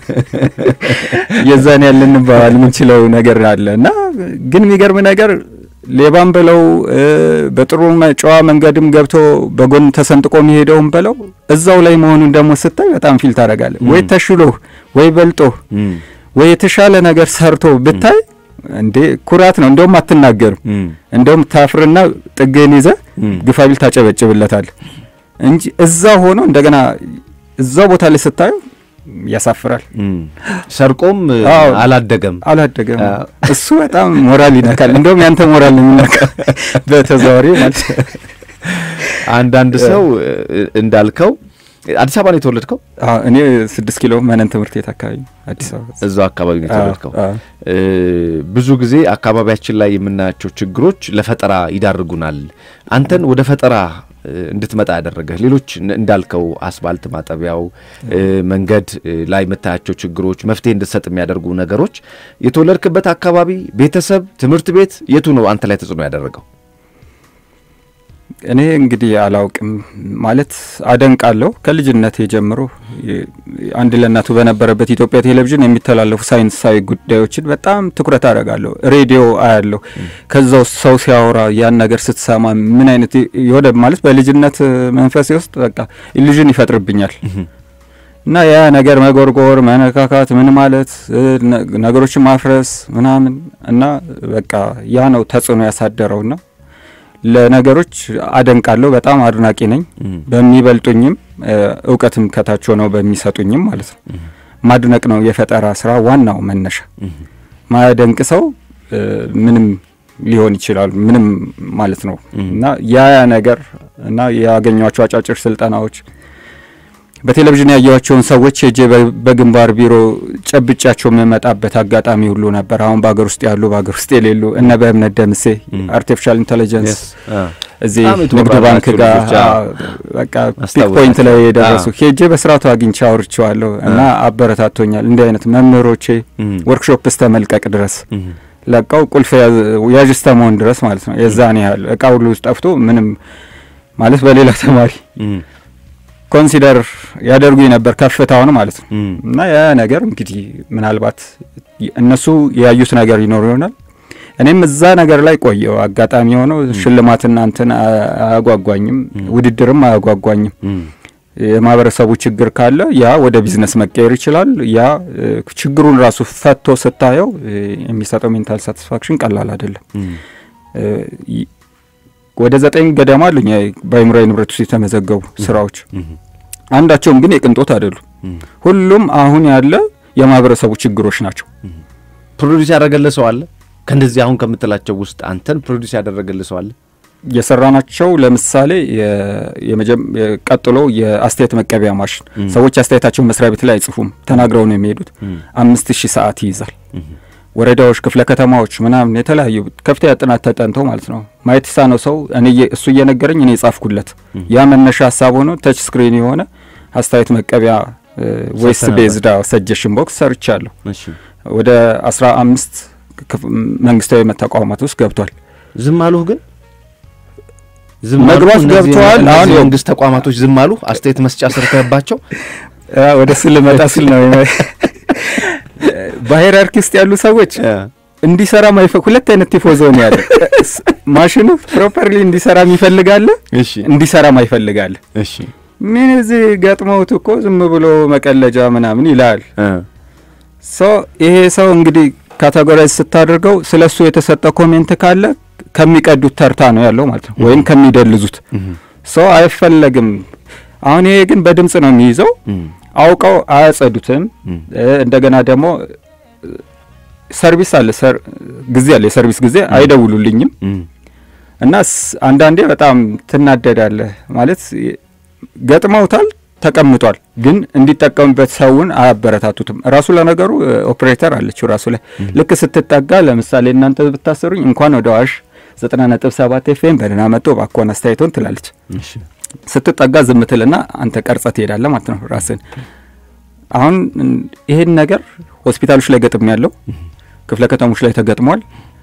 የዛን ያለን ባል ምን ይችላል ነገር አለና ግን የሚገርም ነገር ሌባም በለው በጥሩ ጨዋ መንገድም ገብቶ በጎን ተሰንጥቆ የሚሄደውም በለው እዛው ላይ መሆኑን ደግሞ ስታይ በጣም ፊል ታረጋለህ ወይ ተሽሎ ወይ በልጦ ወይ የተሻለ ነገር ሰርቶ ብታይ እንዴ ኩራት ነው እንደውም አትናገርም እንደውም ታፍርና ጥገን ይዘ ግፋቢል ታጨበጭብለታል እንጂ እዛው ሆኖ እንደገና እዛው ቦታ ላይ ስታዩ ያሳፍራል ሰርቆም አላደገም እሱ በጣም ሞራል ይነካል እንደውም ያንተ ሞራል ነው የሚነካው በተዛዋሪ ማለት አንዳንድ ሰው እንዳልከው አዲስ አበባ ነው የተወለድከው እኔ 6 ኪሎ ማነን ትምህርት ቤት አካባቢ አዲስ አበባ እዛው አካባቢ ነው የተወለድከው ብዙ ጊዜ አካባቢያችን ላይ የምናያቸው ችግሮች ለፈጠራ ይዳርጉናል አንተን ወደ ፈጠራ እንድትመጣ ያደረገ ሌሎች እንዳልከው አስፋልት ማጠበያው መንገድ ላይ መታያቸው ችግሮች መፍትሄ እንድትሰጥ የሚያደርጉ ነገሮች የተወለድክበት አካባቢ ቤተሰብ ትምህርት ቤት የቱ ነው አንተ ላይ ተጽዕኖ ያደረገው እኔ እንግዲህ አላውቅም ማለት አደንቃለሁ ከልጅነቴ ጀምሮ አንድ ለናቱ በነበረበት ኢትዮጵያ ቴሌቪዥን የሚተላለፉ ሳይንሳዊ ጉዳዮችን በጣም ትኩረት አደርጋለሁ ሬዲዮ አያለሁ ከዛው ሰው ሲያወራ ያን ነገር ስትሰማ ምን አይነት ይወደ ማለት በልጅነት መንፈስ ውስጥ በቃ ኢሉዥን ይፈጥርብኛል እና ያ ነገር መጎርጎር መነካካት ምን ማለት ነገሮችን ማፍረስ ምናምን እና በቃ ያ ነው ተጽዕኖ ያሳደረውና ለነገሮች አደንቃለሁ በጣም አድናቂ ነኝ በሚበልጡኝም ዕውቀትም ከታች ሆነው በሚሰጡኝም ማለት ነው ማድነቅ ነው የፈጠራ ስራ ዋናው መነሻ ማያደንቅ ሰው ምንም ሊሆን ይችላል ምንም ማለት ነው እና ያ ነገር እና ያገኛቸው አጫጭር ስልጣናዎች በቴሌቪዥን ያያቸውን ሰዎች እጄ በግንባር ቢሮ ጨብጫቸው መመጣበት አጋጣሚ ሁሉ ነበር አሁን ባገር ውስጥ ያሉ ባገር ውስጥ የሌሉ እና በእምነት ደምሴ አርቲፊሻል ኢንተለጀንስ እዚህ ንግድ ባንክ ጋር በቃ ፒክ ፖይንት ላይ የደረሱ ሄጄ በስራቱ አግኝቻው አውርቻለሁ እና አበረታቶኛል እንደ አይነት መምህሮቼ ወርክሾፕስ ተመልቀቅ ድረስ ለቃው ቁልፍ ያጅስተሞን ድረስ ማለት ነው የዛኔ ያህል እቃው ሁሉ ጠፍቶ ምንም ማለት በሌላ ተማሪ ኮንሲደር ያደርጉኝ ነበር ከፍታውን ማለት ነው እና ያ ነገር እንግዲህ ምናልባት እነሱ ያዩት ነገር ይኖር ይሆናል እኔም እዛ ነገር ላይ ቆየው አጋጣሚ ሆኖ ሽልማትና እንትን አያጓጓኝም ውድድርም አያጓጓኝም የማህበረሰቡ ችግር ካለ ያ ወደ ቢዝነስ መቀየር ይችላል ያ ችግሩን ራሱ ፈቶ ስታየው የሚሰጠው ሜንታል ሳቲስፋክሽን ቀላል አይደለም ወደ 9 ገደማ አሉኝ በአይምሮዬ ንብረት ውስጥ የተመዘገቡ ስራዎች አንዳቸውም ግን የቅንጦት አይደሉም ሁሉም አሁን ያለ የማህበረሰቡ ችግሮች ናቸው ፕሮዲዩስ ያደረገለ ሰው አለ ከእንደዚህ አሁን ከምትላቸው ውስጥ አንተን ፕሮዲዩስ ያደረገለ ሰው አለ የሰራናቸው ለምሳሌ ቀጥሎ የአስተያየት መቀበያ ማሽን ሰዎች አስተያየታቸውን መስሪያ ቤት ላይ አይጽፉም ተናግረው ነው የሚሄዱት 5000 ሰዓት ይይዛል ወረዳዎች ክፍለ ከተማዎች ምናምን የተለያዩ ከፍተኛ ጥናት ተጠንቶ ማለት ነው ማየት ሳነው ሰው እሱ እየነገረኝ እኔ ጻፍኩለት ያ መነሻ ሐሳብ ሆኖ ተች ስክሪን የሆነ አስተያየት መቀበያ ቮይስ ቤዝድ ሰጀሽን ቦክስ ሰርቻለሁ እሺ ወደ 15 መንግስታዊ ተቋማት ውስጥ ገብቷል ዝም አሉህ ግን መግባት ገብቷል አሁን የመንግስት ተቋማቶች ዝም አሉ አስተያየት መስጫ ሰርተባቸው ወደ ስለመጣ ስል ነው በሃይራርኪ ውስጥ ያሉ ሰዎች እንዲሰራ ሁለት አይነት ቲፎዞ ነው ያለው ማሽኑ ፕሮፐርሊ እንዲሰራ ይፈልጋል እሺ እንዲሰራ ማይፈልጋል እሺ ምን እዚህ ገጥሞት እኮ ዝም ብሎ መቀለጃ ምናምን ይላል ይሄ ሰው እንግዲህ ካቴጎራይዝ ስታደርገው ስለሱ የተሰጠ ኮሜንት ካለ ከሚቀዱት ተርታ ነው ያለው ማለት ነው ወይም ከሚደልዙት አይፈልግም አሁን ይሄ ግን በድምጽ ነው የሚይዘው አውቀው አያጸዱትም እንደገና ደግሞ ሰርቪስ አለ ጊዜ አለ የሰርቪስ ጊዜ አይደውሉልኝም እና አንዳንዴ በጣም ትናደዳለህ ማለት ገጥመውታል ተቀምጧል ግን እንዲጠቀምበት ሰውን አያበረታቱትም ራሱ ለነገሩ ኦፕሬተር አለችው ራሱ ላይ ልክ ስትጠጋ ለምሳሌ እናንተ ብታሰሩኝ እንኳን ወደ ዋሽ 90.7 ኤፍኤም በደና መጥቶ ባኮን አስተያየቱን ትላለች እሺ ስትጠጋ ዝምትልና አንተ ቀርጸት ይሄዳለ ማለት ነው ራስን አሁን ይሄን ነገር ሆስፒታሎች ላይ ገጥም ያለው ክፍለ ከተሞች ላይ ተገጥሟል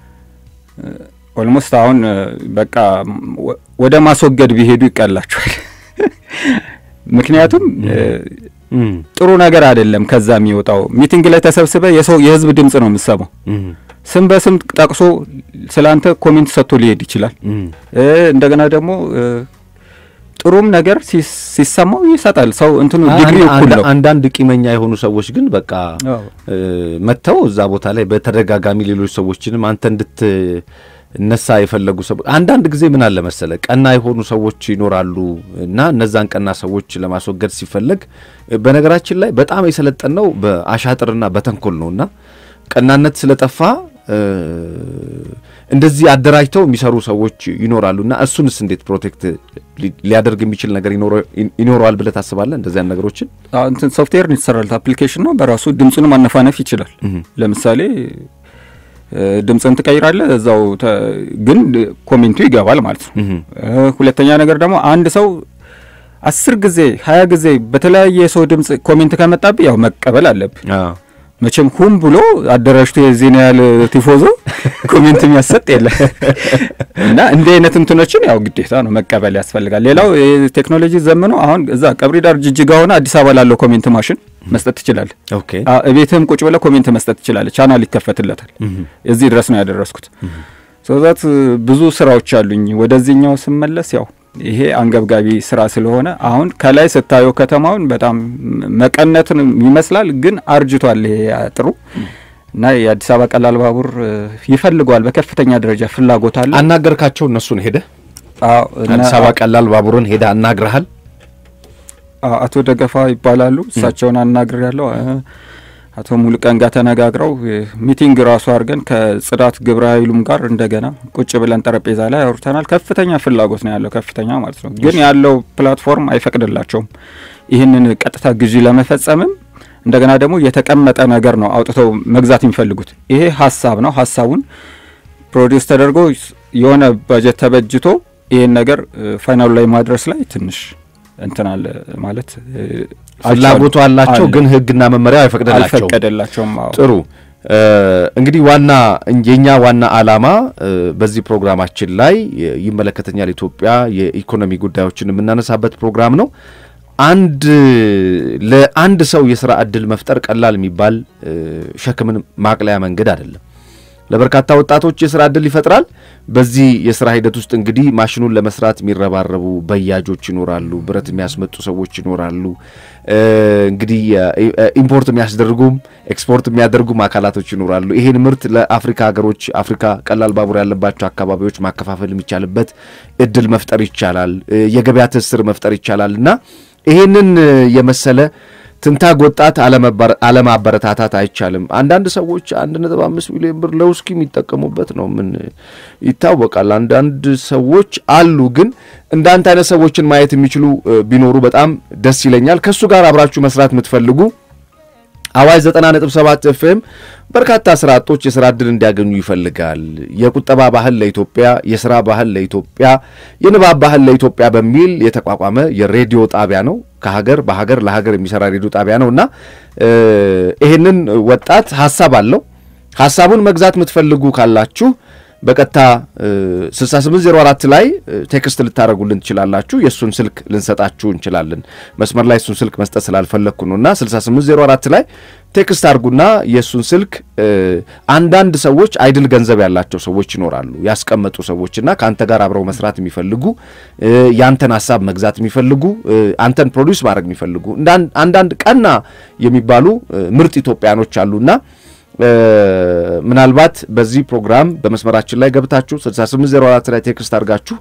ኦልሞስት አሁን በቃ ወደ ማስወገድ ቢሄዱ ይቀላቸዋል ምክንያቱም ጥሩ ነገር አይደለም ከዛ የሚወጣው ሚቲንግ ላይ ተሰብስበ የህዝብ ድምጽ ነው የምሰማው ስም በስም ጠቅሶ ስላንተ ኮሜንት ሰጥቶ ሊሄድ ይችላል እንደገና ደግሞ ጥሩም ነገር ሲሰማው ይሰጣል ሰው እንትኑ ዲግሪ እኩል ነው አንዳንድ ቂመኛ የሆኑ ሰዎች ግን በቃ መተው እዛ ቦታ ላይ በተደጋጋሚ ሌሎች ሰዎችንም አንተ እንድትነሳ የፈለጉ ሰዎች አንዳንድ ጊዜ ምን አለ መሰለ ቀና የሆኑ ሰዎች ይኖራሉ እና እነዛን ቀና ሰዎች ለማስወገድ ሲፈልግ በነገራችን ላይ በጣም የሰለጠነው በአሻጥርና በተንኮል ነውና ቀናነት ስለጠፋ እንደዚህ አደራጅተው የሚሰሩ ሰዎች ይኖራሉና እሱንስ እንዴት ፕሮቴክት ሊያደርግ የሚችል ነገር ይኖራል ብለ ታስባለህ እንደዚህ አይነት ነገሮችን እንትን ሶፍትዌር ይሰራል አፕሊኬሽን ነው በራሱ ድምጹን ማነፋነፍ ይችላል ለምሳሌ ድምጽን ተቀይራለህ እዛው ግን ኮሜንቱ ይገባል ማለት ነው ሁለተኛ ነገር ደግሞ አንድ ሰው 10 ጊዜ 20 ጊዜ በተለያየ ሰው ድምጽ ኮሜንት ከመጣብህ ያው መቀበል አለብህ መቼም ሁም ብሎ አደራጅቶ የዚህኛል ቲፎዞ ኮሜንት የሚያሰጥ የለም እና እንደ አይነት እንትኖችን ያው ግዴታ ነው መቀበል ያስፈልጋል ሌላው ቴክኖሎጂ ዘመኑ አሁን እዛ ቀብሪ ዳር ጅጅጋ ሆነ አዲስ አበባ ላለው ኮሜንት ማሽን መስጠት ይችላል ኦኬ እቤትም ቁጭ ብለ ኮሜንት መስጠት ይችላል ቻናል ይከፈትለታል እዚህ ድረስ ነው ያደረስኩት ሶዛት ብዙ ስራዎች አሉኝ ወደዚህኛው ስመለስ ያው ይሄ አንገብጋቢ ስራ ስለሆነ አሁን ከላይ ስታዩ ከተማውን በጣም መቀነትን ይመስላል ግን አርጅቷል ይሄ አጥሩ እና የአዲስ አበባ ቀላል ባቡር ይፈልጋል በከፍተኛ ደረጃ ፍላጎት አለ አናገርካቸው እነሱን ሄደ አዲስ አበባ ቀላል ባቡርን ሄደ አናግረሃል አቶ ደገፋ ይባላሉ እሳቸውን አናግሬያለሁ አቶ ሙሉቀን ጋር ተነጋግረው ሚቲንግ ራሱ አርገን ከጽዳት ግብረ ኃይሉም ጋር እንደገና ቁጭ ብለን ጠረጴዛ ላይ አውርተናል ከፍተኛ ፍላጎት ነው ያለው ከፍተኛ ማለት ነው ግን ያለው ፕላትፎርም አይፈቅድላቸውም ይሄንን ቀጥታ ግዢ ለመፈጸምም እንደገና ደግሞ የተቀመጠ ነገር ነው አውጥተው መግዛት የሚፈልጉት ይሄ ሐሳብ ነው ሐሳቡን ፕሮዲዩስ ተደርጎ የሆነ በጀት ተበጅቶ ይሄን ነገር ፋይናሉ ላይ ማድረስ ላይ ትንሽ እንተናል ማለት ፍላጎቱ አላቸው ግን ህግና መመሪያ አይፈቅድላቸውም ጥሩ እንግዲህ የኛ ዋና አላማ በዚህ ፕሮግራማችን ላይ ይመለከተኛል ኢትዮጵያ የኢኮኖሚ ጉዳዮችን የምናነሳበት ፕሮግራም ነው ለአንድ ሰው የሥራ ዕድል መፍጠር ቀላል የሚባል ሸክምን ማቅለያ መንገድ አይደለም ለበርካታ ወጣቶች የሥራ ዕድል ይፈጥራል። በዚህ የሥራ ሂደት ውስጥ እንግዲህ ማሽኑን ለመስራት የሚረባረቡ በያጆች ይኖራሉ፣ ብረት የሚያስመጡ ሰዎች ይኖራሉ። እንግዲህ ኢምፖርት የሚያስደርጉም ኤክስፖርት የሚያደርጉም አካላቶች ይኖራሉ። ይሄን ምርት ለአፍሪካ ሀገሮች አፍሪካ ቀላል ባቡር ያለባቸው አካባቢዎች ማከፋፈል የሚቻልበት እድል መፍጠር ይቻላል። የገበያ ትስስር መፍጠር ይቻላልና ይሄንን የመሰለ ትንታግ ወጣት አለማበረታታት አይቻልም። አንዳንድ ሰዎች 1.5 ሚሊዮን ብር ለውስኪ የሚጠቀሙበት ነው ምን ይታወቃል። አንዳንድ ሰዎች አሉ ግን እንዳንተ አይነት ሰዎችን ማየት የሚችሉ ቢኖሩ በጣም ደስ ይለኛል። ከሱ ጋር አብራችሁ መስራት የምትፈልጉ አዋጅ 90.7 ኤፍኤም በርካታ ስራ አጦች የሥራ ዕድል እንዲያገኙ ይፈልጋል። የቁጠባ ባህል ለኢትዮጵያ፣ የሥራ ባህል ለኢትዮጵያ፣ የንባብ ባህል ለኢትዮጵያ በሚል የተቋቋመ የሬዲዮ ጣቢያ ነው። ከሀገር በሀገር ለሀገር የሚሰራ ሬዲዮ ጣቢያ ነውና ይሄንን ወጣት ሐሳብ አለው። ሐሳቡን መግዛት የምትፈልጉ ካላችሁ በቀጥታ 6804 ላይ ቴክስት ልታረጉልን ትችላላችሁ። የሱን ስልክ ልንሰጣችሁ እንችላለን። መስመር ላይ እሱን ስልክ መስጠት ስላልፈለኩ ነውና 6804 ላይ ቴክስት አርጉና የሱን ስልክ አንዳንድ ሰዎች አይድል ገንዘብ ያላቸው ሰዎች ይኖራሉ፣ ያስቀመጡ ሰዎችና ካንተ ጋር አብረው መስራት የሚፈልጉ ያንተን ሐሳብ መግዛት የሚፈልጉ አንተን ፕሮዲዩስ ማድረግ የሚፈልጉ አንዳንድ ቀና የሚባሉ ምርጥ ኢትዮጵያኖች አሉና ምናልባት በዚህ ፕሮግራም በመስመራችን ላይ ገብታችሁ 6804 ላይ ቴክስት አርጋችሁ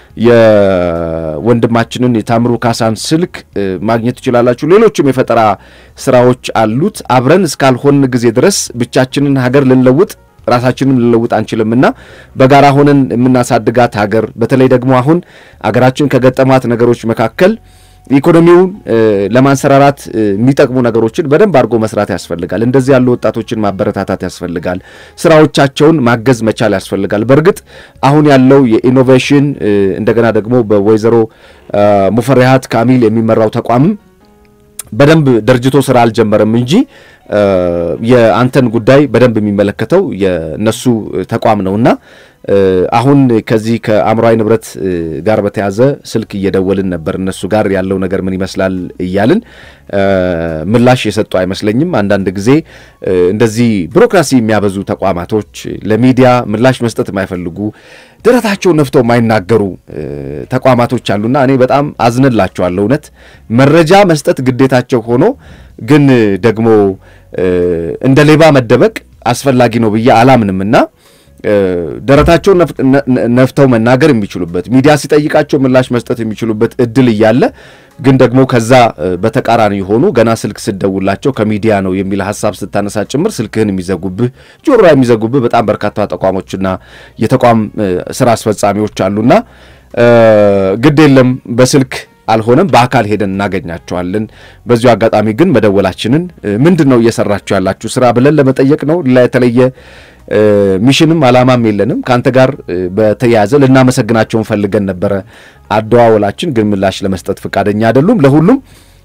የወንድማችንን የታምሩ ካሳን ስልክ ማግኘት ትችላላችሁ። ሌሎችም የፈጠራ ስራዎች አሉት። አብረን እስካልሆን ጊዜ ድረስ ብቻችንን ሀገር ልንለውጥ ራሳችንን ልንለውጥ አንችልምና በጋራ ሆነን የምናሳድጋት ሀገር በተለይ ደግሞ አሁን ሀገራችን ከገጠማት ነገሮች መካከል ኢኮኖሚውን ለማንሰራራት የሚጠቅሙ ነገሮችን በደንብ አድርጎ መስራት ያስፈልጋል። እንደዚህ ያሉ ወጣቶችን ማበረታታት ያስፈልጋል። ስራዎቻቸውን ማገዝ መቻል ያስፈልጋል። በርግጥ አሁን ያለው የኢኖቬሽን እንደገና ደግሞ በወይዘሮ ሙፈሪያት ካሚል የሚመራው ተቋም በደንብ ድርጅቶ ስራ አልጀመረም እንጂ የአንተን ጉዳይ በደንብ የሚመለከተው የነሱ ተቋም ነውና አሁን ከዚህ ከአምራዊ ንብረት ጋር በተያዘ ስልክ እየደወልን ነበር። እነሱ ጋር ያለው ነገር ምን ይመስላል እያልን ምላሽ የሰጡ አይመስለኝም። አንዳንድ ጊዜ እንደዚህ ቢሮክራሲ የሚያበዙ ተቋማቶች ለሚዲያ ምላሽ መስጠት የማይፈልጉ ደረታቸውን ነፍተው የማይናገሩ ተቋማቶች አሉና እኔ በጣም አዝንላቸዋለሁ። እውነት መረጃ መስጠት ግዴታቸው ሆኖ ግን ደግሞ እንደ ሌባ መደበቅ አስፈላጊ ነው ብዬ አላምንምና ደረታቸውን ነፍተው መናገር የሚችሉበት ሚዲያ ሲጠይቃቸው ምላሽ መስጠት የሚችሉበት እድል እያለ ግን ደግሞ ከዛ በተቃራኒ ሆኑ ገና ስልክ ስደውላቸው ከሚዲያ ነው የሚል ሐሳብ ስታነሳ ጭምር ስልክህን የሚዘጉብህ ጆሮ የሚዘጉብህ በጣም በርካታ ተቋሞችና የተቋም ስራ አስፈጻሚዎች አሉና ግድ የለም በስልክ አልሆነም በአካል ሄደን እናገኛቸዋለን። በዚሁ አጋጣሚ ግን መደወላችንን ምንድነው እየሰራችሁ ያላችሁ ስራ ብለን ለመጠየቅ ነው። ለተለየ ሚሽንም አላማም የለንም። ካንተ ጋር በተያያዘ ልናመሰግናቸው ፈልገን ነበር። አደዋወላችን ግን ምላሽ ለመስጠት ፍቃደኛ አይደሉም። ለሁሉም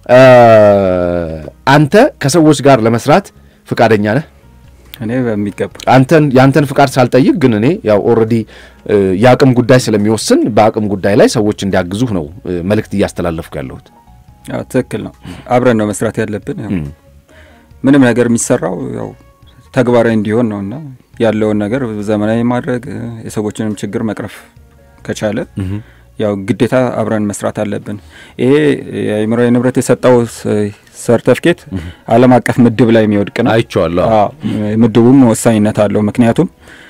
አንተ ከሰዎች ጋር ለመስራት ፍቃደኛ ነህ? እኔ በሚገባ ያንተን ፍቃድ ሳልጠይቅ ግን እኔ ያው ኦሬዲ ያቅም ጉዳይ ስለሚወስን በአቅም ጉዳይ ላይ ሰዎች እንዲያግዙህ ነው መልእክት እያስተላለፍኩ ያለሁት። አዎ ትክክል ነው። አብረን ነው መስራት ያለብን። ምንም ነገር የሚሰራው ያው ተግባራዊ እንዲሆን ነውና ያለውን ነገር ዘመናዊ ማድረግ የሰዎችንም ችግር መቅረፍ ከቻለ ያው ግዴታ አብረን መስራት አለብን። ይሄ የአእምሮዊ ንብረት የሰጠው ሰርቲፊኬት ዓለም አቀፍ ምድብ ላይ የሚወድቅ ነው። አይቻለሁ። ምድቡም ወሳኝነት አለው። ምክንያቱም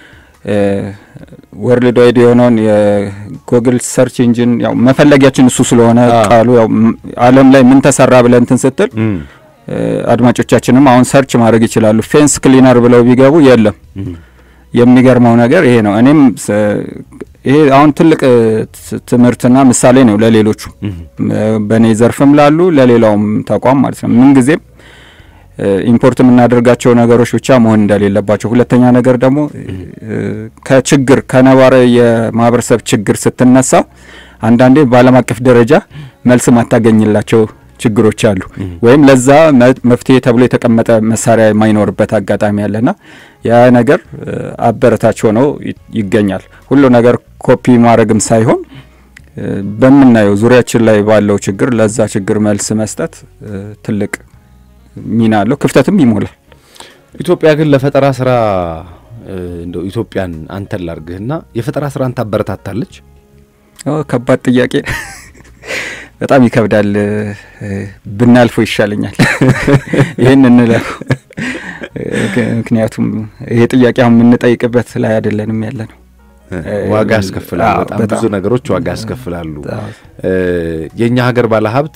ወርልድ ዋይድ የሆነውን የጉግል ሰርች ኢንጂን ያው መፈለጊያችን እሱ ስለሆነ ቃሉ ያው ዓለም ላይ ምን ተሰራ ብለን እንትን ስትል አድማጮቻችንም አሁን ሰርች ማድረግ ይችላሉ። ፌንስ ክሊነር ብለው ቢገቡ የለም። የሚገርመው ነገር ይሄ ነው። እኔም ይሄ አሁን ትልቅ ትምህርትና ምሳሌ ነው ለሌሎቹ በኔ ዘርፍም ላሉ ለሌላውም ተቋም ማለት ነው። ምን ጊዜም ኢምፖርት የምናደርጋቸው ነገሮች ብቻ መሆን እንደሌለባቸው። ሁለተኛ ነገር ደግሞ ከችግር ከነባራዊ የማህበረሰብ ችግር ስትነሳ አንዳንዴ በዓለም አቀፍ ደረጃ መልስ ማታገኝላቸው ችግሮች አሉ ወይም ለዛ መፍትሄ ተብሎ የተቀመጠ መሳሪያ የማይኖርበት አጋጣሚ ያለና ያ ነገር አበረታች ሆኖ ይገኛል። ሁሉ ነገር ኮፒ ማድረግም ሳይሆን በመናየው ዙሪያችን ላይ ባለው ችግር ለዛ ችግር መልስ መስጠት ትልቅ ሚና አለው፣ ክፍተትም ይሞላል። ኢትዮጵያ ግን ለፈጠራ ስራ እንደው ኢትዮጵያን አንተን ላርግህና የፈጠራ ስራን ታበረታታለች? ከባድ ጥያቄ በጣም ይከብዳል። ብናልፈው ይሻለኛል ይሄን እንለው። ምክንያቱም ይሄ ጥያቄ አሁን የምንጠይቅበት ላይ አይደለንም ያለነው። ዋጋ ያስከፍላል። በጣም ብዙ ነገሮች ዋጋ ያስከፍላሉ። የኛ ሀገር ባለሀብት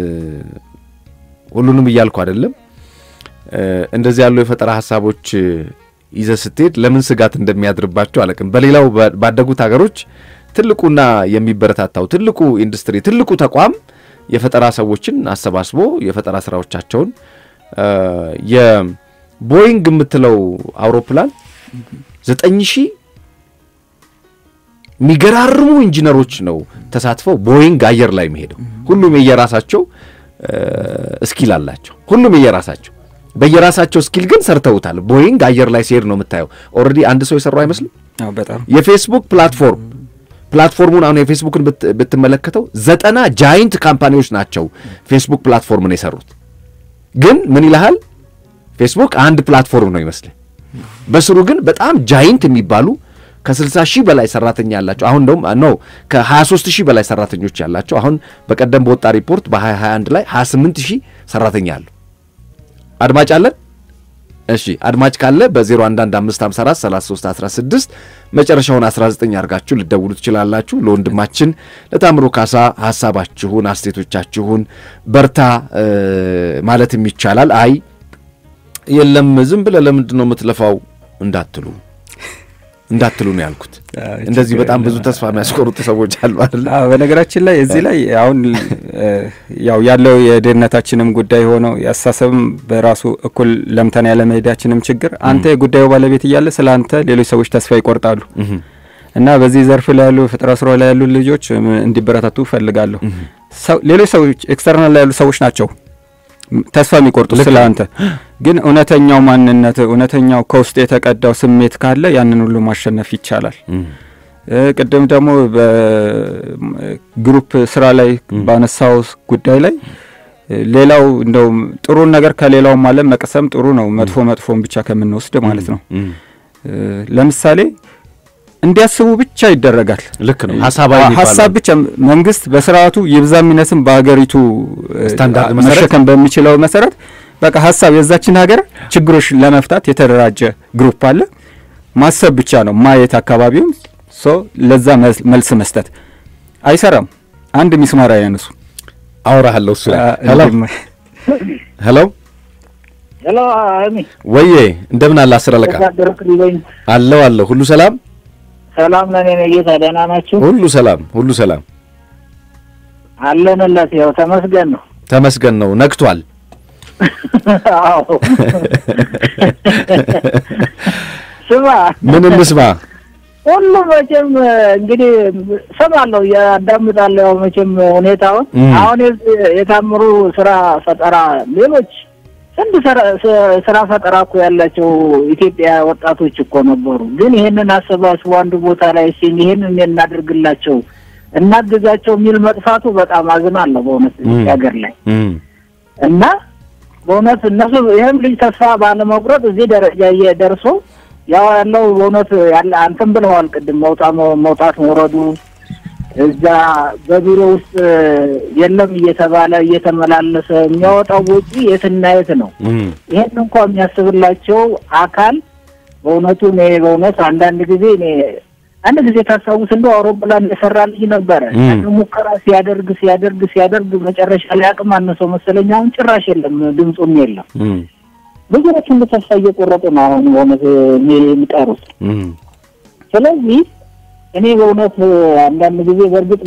ሁሉንም ይያልኩ አይደለም እንደዚህ ያለው የፈጠራ ሐሳቦች ይዘስትሄድ ለምን ስጋት እንደሚያድርባቸው አለቅም። በሌላው ባደጉት ሀገሮች ትልቁና የሚበረታታው ትልቁ ኢንዱስትሪ ትልቁ ተቋም የፈጠራ ሰዎችን አሰባስቦ የፈጠራ ስራዎቻቸውን የቦይንግ የምትለው አውሮፕላን 9000 ሚገራርሙ ኢንጂነሮች ነው ተሳትፈው ቦይንግ አየር ላይ መሄደው። ሁሉም የየራሳቸው ስኪል አላቸው። ሁሉም የየራሳቸው በየራሳቸው ስኪል ግን ሰርተውታል። ቦይንግ አየር ላይ ሲሄድ ነው የምታየው። ኦሬዲ አንድ ሰው የሰራው አይመስልም? በጣም የፌስቡክ ፕላትፎርሙን አሁን የፌስቡክን ብትመለከተው 90 ጃይንት ካምፓኒዎች ናቸው ፌስቡክ ፕላትፎርምን የሰሩት። ግን ምን ይላል? ፌስቡክ አንድ ፕላትፎርም ነው ይመስል በስሩ ግን በጣም ጃይንት የሚባሉ ከ60,000 በላይ ሰራተኛ ያላቸው አሁን ነው ከ23,000 በላይ ሰራተኞች ያላቸው አሁን በቀደም በወጣ ሪፖርት በ2021 ላይ 28,000 ሰራተኛ አሉ። አድማጭ አለን? እሺ አድማጭ ካለ በ0115543316 መጨረሻውን 19 አርጋችሁ ልደውሉ ትችላላችሁ። ለወንድማችን ለታምሩ ካሳ ሐሳባችሁን አስተያየቶቻችሁን በርታ ማለትም ይቻላል። አይ የለም ዝም ብለ ለምንድነው የምትለፋው እንዳትሉ ነው ያልኩት። እንደዚህ በጣም ብዙ ተስፋ የሚያስቆርጡ ሰዎች አሉ አይደል? በነገራችን ላይ እዚህ ላይ አሁን ያለው የደህንነታችንም ጉዳይ ሆኖ ያሳሰብም በራሱ እኩል ለምተና ያለ መሄዳችንም ችግር አንተ የጉዳዩ ባለቤት ይያለ ስላንተ ሌሎች ሰዎች ተስፋ ይቆርጣሉ እና በዚህ ዘርፍ ላይ ያሉ ፈጠራ ስራ ላይ ያሉ ልጆች እንዲበረታቱ ፈልጋለሁ። ሌሎች ሰዎች ኤክስተርናል ላይ ያሉ ሰዎች ናቸው ተስፋ የሚቆርጡ ስላንተ። ግን እውነተኛው ማንነት እውነተኛው ከውስጥ የተቀዳው ስሜት ካለ ያንን ሁሉ ማሸነፍ ይቻላል። ቅድም ደግሞ በግሩፕ ስራ ላይ ባነሳው ጉዳይ ላይ ሌላው እንደው ጥሩ ነገር ከሌላው ማለት መቀሰም ጥሩ ነው፣ መጥፎን ብቻ ከምንወስድ ማለት ነው። ለምሳሌ እንዲያስቡ ብቻ ይደረጋል። ልክ ነው። ሐሳብ ብቻ መንግስት በስርዓቱ ይብዛሚነስም በአገሪቱ ስታንዳርድ መሰረት በሚችለው መሰረት በቃ ሐሳብ የዛችን ሀገር ችግሮች ለመፍታት የተደራጀ ግሩፕ አለ። ማሰብ ብቻ ነው ማየት አካባቢውን ለዛ መልስ መስጠት አይሰራም። አንድ ሚስማር ያነሱ አውራሃለሁ እሱ ሄሎ አሚ ወዬ እንደምን አለ አስራለቃ አለው ሁሉ ሰላም ለኔ ነው የታደና ናችሁ? ሁሉ ሰላም አለንላት። ያው ተመስገን ነው ነክቷል። አዎ ስማ ምን እንስማ? ሁሉ መቼም እንግዲህ ሰማለሁ ያዳምጣለሁ መቼም ሁኔታውን። አሁን የታምሩ ስራ ፈጠራ ሌሎች እንደ ስራ ፈጠራ እኮ ያላቸው ኢትዮጵያ ወጣቶች እኮ ነበሩ። ግን ይሄንን አሰባስበው አንድ ቦታ ላይ ይሄንን እናድርግላቸው እናግዛቸው የሚል መጥፋቱ በጣም አዝናለሁ በእውነት ሀገር ላይ እና በእውነት እነሱ ይሄም ልጅ ተስፋ ባለመቁረጥ እዚህ ደረጃ እየደርሶ ያለው በእውነት ያለ አንተም ብለዋል ቅድም መውጣት ወረዱ እዛ በቢሮ ውስጥ የለም እየተባለ እየተመላለሰ የሚያወጣው ወጪ የትና የት ነው? ይሄን እንኳን የሚያስብላቸው አካል በእውነት አንዳንድ ጊዜ ታሳውስ እንደው አውሮፕላን የሰራልኝ ነበር ሙከራ ሲያደርግ መጨረሻ ላይ አቅም አነሰው መሰለኝ። አሁን ጭራሽ የለም ድምጹም የለም። ብዙዎች ተስፋ እየቆረጡ ነው አሁን በእውነት የሚጠሩት። ስለዚህ እኔ በእውነት አንዳንድ ጊዜ በርግጥ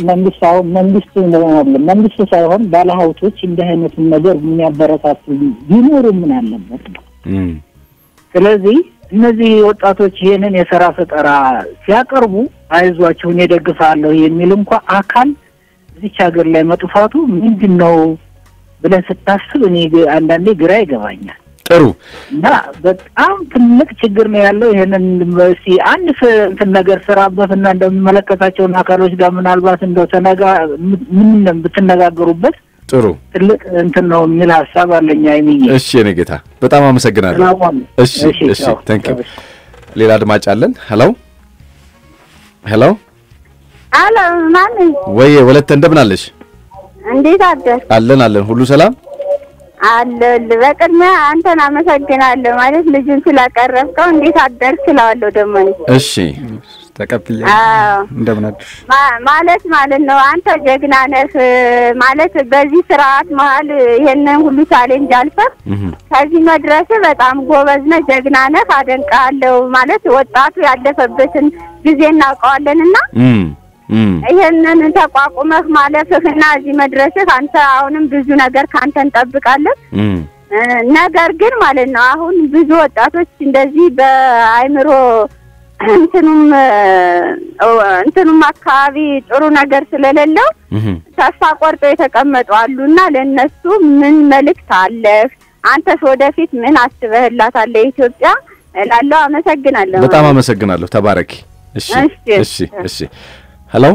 መንግስት ሳይሆን ባለሀብቶች እንዲህ አይነት ነገር የሚያበረታቱ ቢኖሩ ምን አለበት? ስለዚህ እነዚህ ወጣቶች ይሄንን የሥራ ፈጠራ ሲያቀርቡ አይዟችሁ እኔ ደግፋለሁ የሚል እንኳን አካል እዚህ ሀገር ላይ መጥፋቱ ምንድነው ብለህ ስታስብ እኔ አንዳንዴ ግራ ይገባኛል። ጥሩ እና በጣም ትልቅ ችግር ነው ያለው። ይሄንን አንድ ነገር ስራበትና እንደሚመለከታቸው አካሎች ጋር ምናልባት እንደው ምን ብትነጋገሩበት ጥሩ ትልቅ ነው የሚል ሐሳብ አለኝ። አይሚዬ እሺ እኔ ጌታ በጣም አመሰግናለሁ። እሺ ታንክ ዩ ሌላ አድማጭ አለን ሄሎ ሄሎ አሎ ማን ወይ ወለተ እንደምን አለሽ እንዴት አደር አለን ሁሉ ሰላም አለል በቅድሚያ አንተን አመሰግናለሁ ማለት ልጅን ስላቀረብከው እንዴት አደር ስላለው ደሞ እሺ ተቀብያ እንደምን አደርሽ ማለት ነው አንተ ጀግና ነህ ማለት በዚህ ስርዓት መሃል ይሄንን ሁሉ ቻሌንጅ አልፈህ ከዚህ መድረስ በጣም ጎበዝ ነህ ጀግና ነህ አደንቃለሁ ማለት ወጣቱ ያለፈበትን ጊዜ እናውቀዋለንና ይሄንን ተቋቁመህ ማለፍህና እዚህ መድረስህ አንተ አሁንም ብዙ ነገር ካንተ እንጠብቃለን ነገር ግን ማለት ነው አሁን ብዙ ወጣቶች እንደዚህ በአይምሮ እንትኑም አካባቢ ጥሩ ነገር ስለሌለው ተስፋ ቆርጠው የተቀመጡ አሉና ለነሱ ምን መልእክት አለህ አንተስ ወደፊት ምን አስበህላታል ኢትዮጵያ እላለሁ አመሰግናለሁ በጣም አመሰግናለሁ ተባረኪ እሺ ሄሎ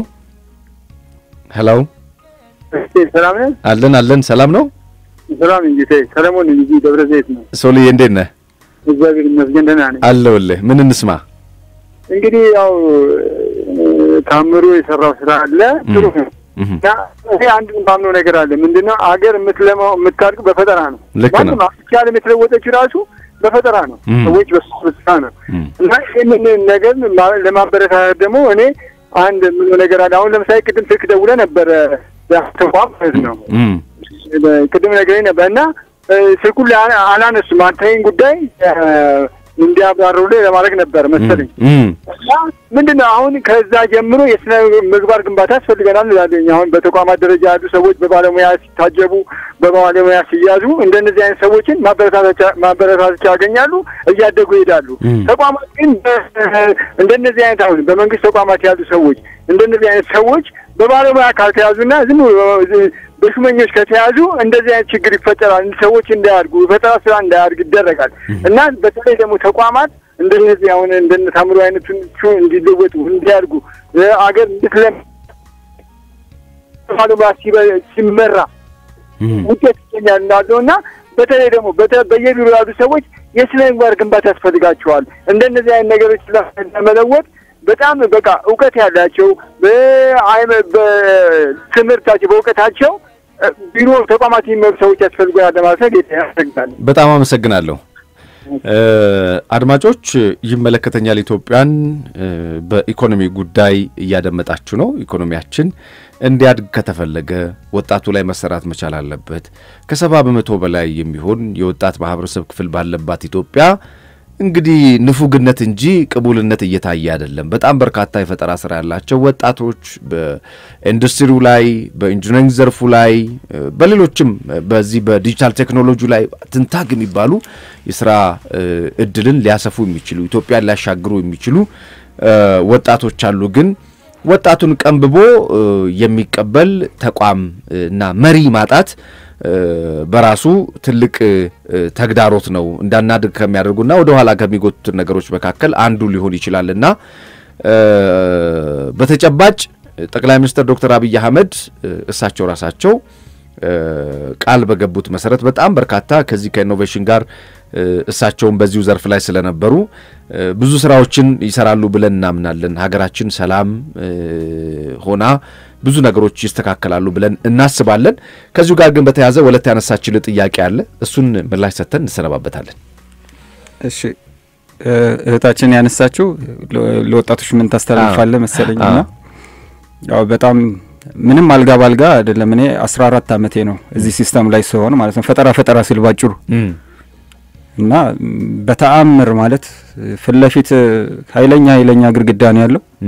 ሰላም ነህ አለን ሰላም ነው ሰላም እንጂ ሰለሞን እንጂ ደብረ ዘይት ነው ሶልዬ እንዴት ነህ እግዚአብሔር ይመስገን ደህና ነኝ አለሁልህ ምን እንስማ እንግዲህ ያው ታምሩ የሰራው ስራ አለ ጥሩ ነው ይሄ አንድ ባምነው ነገር አለ ምንድነው አገር የምታድግ በፈጠራ ነው ማንም አፍቻለ የምትለወጠችው ራሱ በፈጠራ ነው ሰዎች በስራ ነው እና ይሄንን ነገር ለማበረታታት ደግሞ እኔ አንድ ምን ነገር አለ አሁን ለምሳሌ ቅድም ስልክ ደውለ ነበር ተቋም ነው ቅድም ነገርኝ ነበርና ስልኩ አላነሱም አንተን ጉዳይ እንዲያብራሩልህ ለማድረግ ነበር መሰለኝ ምንድነው አሁን ከዛ ጀምሮ የስነ ምግባር ግንባታ ያስፈልገናል ይላልኝ አሁን በተቋማት ደረጃ ያሉ ሰዎች በባለሙያ ሲታጀቡ በባለሙያ ሲያዙ እንደነዚህ አይነት ሰዎችን ማበረታቻ ያገኛሉ እያደጉ ይሄዳሉ ተቋማት ግን እንደነዚህ አይነት አሁን በመንግስት ተቋማት ያሉ ሰዎች እንደነዚህ አይነት ሰዎች በባለሙያ ካልተያዙና ዝም በሹመኞች ከተያዙ እንደዚህ አይነት ችግር ይፈጠራል ሰዎች እንዳያድጉ ፈጠራ ስራ እንዳያድግ ይደረጋል እና በተለይ ደግሞ ተቋማት እንደነዚህ አሁን እንደነ ታምሩ አይነቶቹ እንዲለወጡ እንዲያድጉ አገር እንድትለም ባለሙያ ሲመራ ውጤት ይገኛልና በተለይ ደግሞ በየቢሮ ያሉ ሰዎች የስነ ምግባር ግንባታ ያስፈልጋቸዋል እንደነዚህ አይነት ነገሮች ለመለወጥ በጣም በቃ ዕውቀት ያላቸው በትምህርታቸው በዕውቀታቸው ቢሮ ተቋማት የሚመሩ ሰዎች ያስፈልጋሉ ለማለት ያስፈልጋል በጣም አመሰግናለሁ አድማጮች ይመለከተኛል ኢትዮጵያን በኢኮኖሚ ጉዳይ እያደመጣችሁ ነው ኢኮኖሚያችን እንዲያድግ ከተፈለገ ወጣቱ ላይ መሰራት መቻል አለበት ከ70% በላይ የሚሆን የወጣት ማህበረሰብ ክፍል ባለባት ኢትዮጵያ እንግዲህ ንፉግነት እንጂ ቅቡልነት እየታየ አይደለም በጣም በርካታ የፈጠራ ስራ ያላቸው ወጣቶች በኢንዱስትሪው ላይ በኢንጂነሪንግ ዘርፉ ላይ በሌሎችም በዚህ በዲጂታል ቴክኖሎጂ ላይ ትንታግ የሚባሉ የሥራ እድልን ሊያሰፉ የሚችሉ ኢትዮጵያን ሊያሻግሩ የሚችሉ ወጣቶች አሉ ግን ወጣቱን ቀንብቦ የሚቀበል ተቋም እና መሪ ማጣት በራሱ ትልቅ ተግዳሮት ነው እንዳናድግ ከሚያደርጉና ወደ ኋላ ከሚጎቱት ነገሮች መካከል አንዱ ሊሆን ይችላልና በተጨባጭ ጠቅላይ ሚኒስትር ዶክተር አብይ አህመድ እሳቸው ራሳቸው ቃል በገቡት መሰረት በጣም በርካታ ከዚህ ከኢኖቬሽን ጋር እሳቸውን በዚሁ ዘርፍ ላይ ስለነበሩ ብዙ ስራዎችን ይሰራሉ ብለን እናምናለን ሀገራችን ሰላም ሆና ብዙ ነገሮች ይስተካከላሉ ብለን እናስባለን ከዚሁ ጋር ግን በተያዘ ወለት ያነሳችል ጥያቄ አለ እሱን ምላሽ ሰተን እንሰነባበታለን እሺ እህታችን ያነሳችው ለወጣቶች ምን ታስተላልፋለ መሰለኝና ያው በጣም ምንም አልጋ ባልጋ አይደለም እኔ 14 አመቴ ነው እዚህ ሲስተም ላይ ሲሆን ማለት ነው ፈጠራ ሲልባጭሩ እና በተአምር ማለት ፍለፊት ኃይለኛ ግርግዳ ነው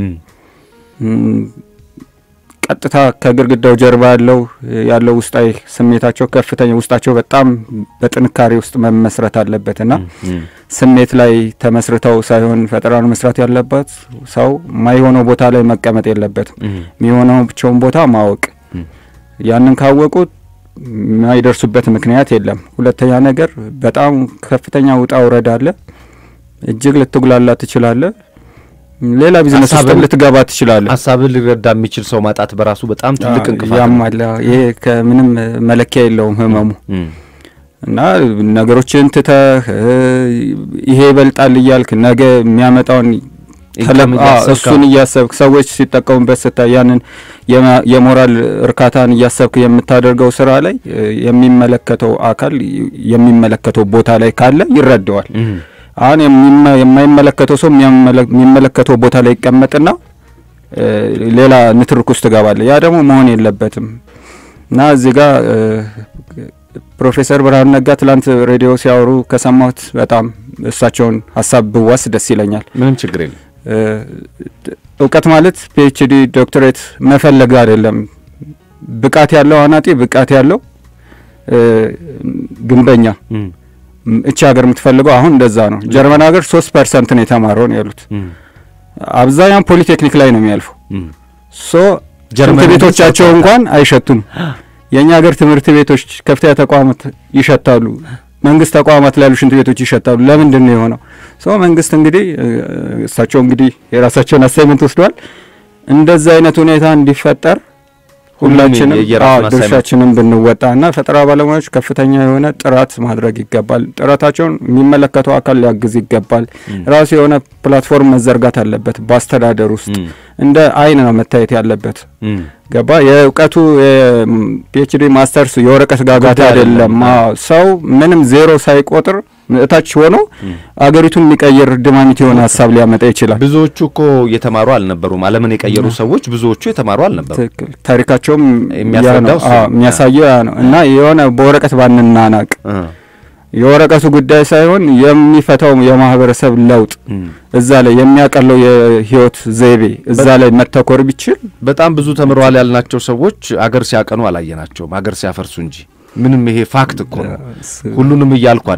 ቀጥታ ከግርግዳው ጀርባ ያለው ውስጣዊ ስሜታቸው ከፍተኛ ውስጣቸው በጣም በጥንካሬ ውስጥ መመስረት አለበትና ስሜት ላይ ተመስርተው ሳይሆን ፈጠራን መስራት ያለበት ሰው ማይሆነው ቦታ ላይ መቀመጥ የለበትም የሚሆነው ብቻውን ቦታ ማወቅ ያንን ካወቁት ማይደርሱበት ምክንያት የለም ሁለተኛ ነገር በጣም ከፍተኛ ውጣ ውረድ አለ እጅግ ልትጉላላ ትችላለህ ሌላ ቢዝነስ ውስጥ ልትገባ ትችላለህ ሐሳብ ሊረዳ የሚችል ሰው ማጣት በራሱ በጣም ትልቅ እንቅፋት ያማላ ይሄ ከምንም መለኪያ የለውም ህመሙ እና ነገሮችን ተተህ ይሄ ይበልጣል ይያልክ ነገ የሚያመጣውን እሱን ያሰብክ ሰዎች ሲጠቀሙበት ስታያንን የሞራል እርካታን ያሰብክ የምታደርገው ስራ ላይ የሚመለከተው አካል የሚመለከተው ቦታ ላይ ካለ ይረዳዋል አሁን የማይመለከተው ሰው የሚመለከተው ቦታ ላይ ይቀመጥና ሌላ ንትርክ ውስጥ ገባለ ያ ደግሞ መሆን የለበትም እና እዚህ ጋር ፕሮፌሰር ብርሃኑ ነጋ ትላንት ሬዲዮ ሲያወሩ ከሰማሁት በጣም እሳቸውን ሐሳብ ብዋስ ደስ ይለኛል ምንም ችግር የለም እውቀት ማለት ፒኤችዲ ዶክተሬት መፈለግ አይደለም ብቃት ያለው አናጢ ብቃት ያለው ግንበኛ እቺ ሀገር የምትፈልገው አሁን እንደዛ ነው ጀርመን ሀገር 3% ነው የተማረው ነው ያሉት አብዛኛው ፖሊቴክኒክ ላይ ነው የሚያልፈው ጀርመን ቤቶቻቸው እንኳን አይሸቱም የኛ ሀገር ትምህርት ቤቶች ከፍተኛ ተቋማት ይሸታሉ መንግስት ተቋማት ላይ ያሉ ሽንት ቤቶች ይሸታሉ ለምንድን ነው የሆነው መንግስት እንግዲህ እሳቸው እንግዲህ የራሳቸውን አሳይመንት ወስደዋል እንደዛ አይነት ሁኔታ እንዲፈጠር ሁላችንም ድርሻችንን ብንወጣና ፈጠራ ባለሙያዎች ከፍተኛ የሆነ ጥራት ማድረግ ይገባል ጥራታቸውን የሚመለከተው አካል ሊያግዝ ይገባል ራሱ የሆነ ፕላትፎርም መዘርጋት አለበት በአስተዳደር ውስጥ እንደ አይን ነው መታየት ያለበት ገባ የእውቀቱ ፒኤችዲ ማስተርስ የወረቀት ጋጋታ አይደለም ሰው ምንም ዜሮ ሳይቆጥር እታች ሆኖ አገሪቱን የሚቀየር ድማሚት የሆነ ሐሳብ ሊያመጣ ይችላል ብዙዎቹ እኮ የተማሩ አልነበሩም ዓለምን የቀየሩ ሰዎች ብዙዎቹ የተማሩ አልነበሩም ታሪካቸውም የሚያሳየው ያ ነው እና የሆነ በወረቀት ባንናናቅ የወረቀቱ ጉዳይ ሳይሆን የሚፈታው የማህበረሰብ ለውጥ እዛ ላይ የሚያቀለው የህይወት ዘይቤ እዛ ላይ መተኮር ቢችል በጣም ብዙ ተምረዋል ያልናቸው ሰዎች አገር ሲያቀኑ አላየናቸውም አገር ሲያፈርሱ እንጂ ምንም ይሄ ፋክት እኮ ነው ሁሉንም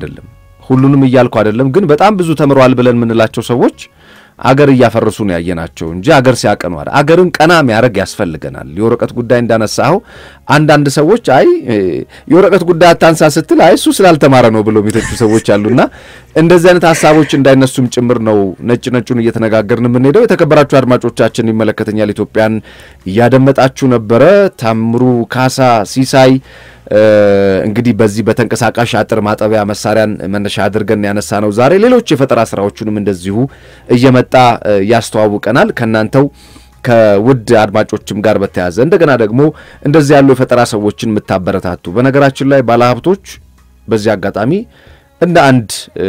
እያልኩ አይደለም ግን በጣም ብዙ ተምረዋል ብለን ምንላቸው ሰዎች አገር ያፈርሱ ነው ያየናቸው እንጂ አገር ሲያቀኑ አይደል አገርን ቀና የሚያረግ ያስፈልገናል የወረቀት ጉዳይ እንዳነሳው አንዳንድ ሰዎች አይ የወረቀት ጉዳይ አታንሳ ስትል አይ እሱ ስላልተማረ ነው ብለው የሚተቹ ሰዎች አሉና እንደዚህ አይነት ሐሳቦች እንዳይነሱም ጭምር ነው ነጭነጩን እየተነጋገርን የምንሄደው የተከበራችሁ አድማጮቻችን ይመለከተኛል ኢትዮጵያን ያደመጣችሁ ነበረ ታምሩ ካሳ ሲሳይ እንግዲህ በዚህ በተንቀሳቃሽ አጥር ማጠበያ መሳሪያን መነሻ አድርገን ያነሳነው ዛሬ ሌሎች የፈጠራ ስራዎችንም እንደዚሁ እየመጣ ያስተዋውቀናል ከናንተው ከውድ አድማጮችም ጋር በተያዘ እንደገና ደግሞ እንደዚህ ያሉ የፈጠራ ሰዎችን መታበረታቱ በነገራችን ላይ ባለሀብቶች በዚህ አጋጣሚ እንደ አንድ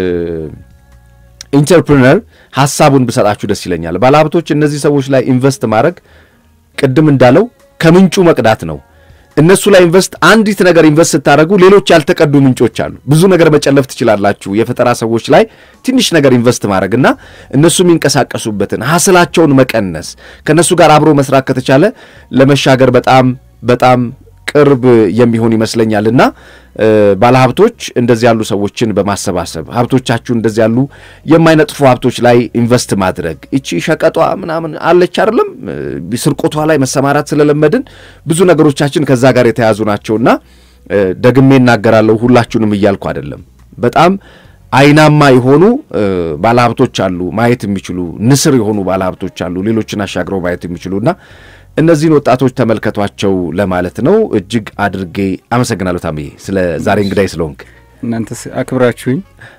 ኢንተርፕረነር ሐሳቡን በሰጣችሁ ደስ ይለኛል ባለሀብቶች እነዚህ ሰዎች ላይ ኢንቨስት ማድረግ ቅድም እንዳለው ከምንጩ መቅዳት ነው እነሱ ላይ ኢንቨስት አንዲት ነገር ኢንቨስት ታረጉ ሌሎች ያልተቀዱ ምንጮች አሉ ብዙ ነገር መጨለፍ ትችላላችሁ የፈጠራ ሰዎች ላይ ትንሽ ነገር ኢንቨስት ማድረግና እነሱ የሚንቀሳቀሱበትን ሐስላቸውን መቀነስ ከነሱ ጋር አብሮ መስራት ከተቻለ ለመሻገር በጣም ቅርብ የሚሆን ይመስለኛልና ባለሀብቶች እንደዚህ ያሉ ሰዎችን በማሰባሰብ ሀብቶቻችሁ እንደዚህ ያሉ የማይነጥፉ ሀብቶች ላይ ኢንቨስት ማድረግ እቺ ሸቀጧ ምናምን አለች አይደለም ስርቆቷ ላይ መሰማራት ስለለመድን ብዙ ነገሮቻችን ከዛ ጋር የተያዙ ናቸውና ደግሜ እናገራለሁ ሁላችሁንም እያልኩ አይደለም በጣም አይናማ የሆኑ ባለሀብቶች አሉ ማየት የሚችሉ ንስር የሆኑ ባለሀብቶች አሉ ሌሎችን አሻግረው ማየት የሚችሉና እነዚህን ወጣቶች ተመልከቷቸው ለማለት ነው እጅግ አድርጌ አመሰግናለሁ ታምዬ ስለ ዛሬ እንግዳይ ስለሆንክ እናንተስ አክብራችሁኝ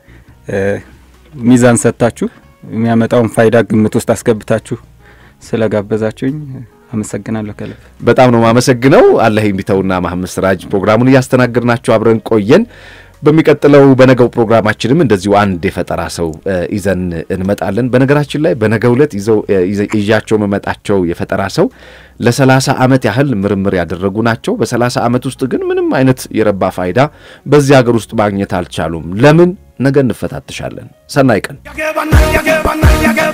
ሚዛን ሰጣችሁ የሚያመጣውን ፋይዳ ግምት ውስጥ አስገብታችሁ ስለጋበዛችሁኝ አመሰግናለሁ ከልብ በጣም ነው ማመሰግነው አላህ ይምታውና መሐመድ ስራጅ ፕሮግራሙን ያስተናግርናችሁ አብረን ቆየን በሚቀጥለው በነገው ፕሮግራማችንም እንደዚሁ አንድ የፈጠራ ሰው ይዘን እንመጣለን በነገራችን ላይ በነገው ዕለት ይዣቸው መመጣቸው የፈጠራ ሰው ለ30 ዓመት ያህል ምርምር ያደረጉ ናቸው በ30 ዓመት ውስጥ ግን ምንም አይነት የረባ ፋይዳ በዚህ ሀገር ውስጥ ማግኘት አልቻሉም ለምን ነገ እንፈታተሻለን ሰናይ ቀን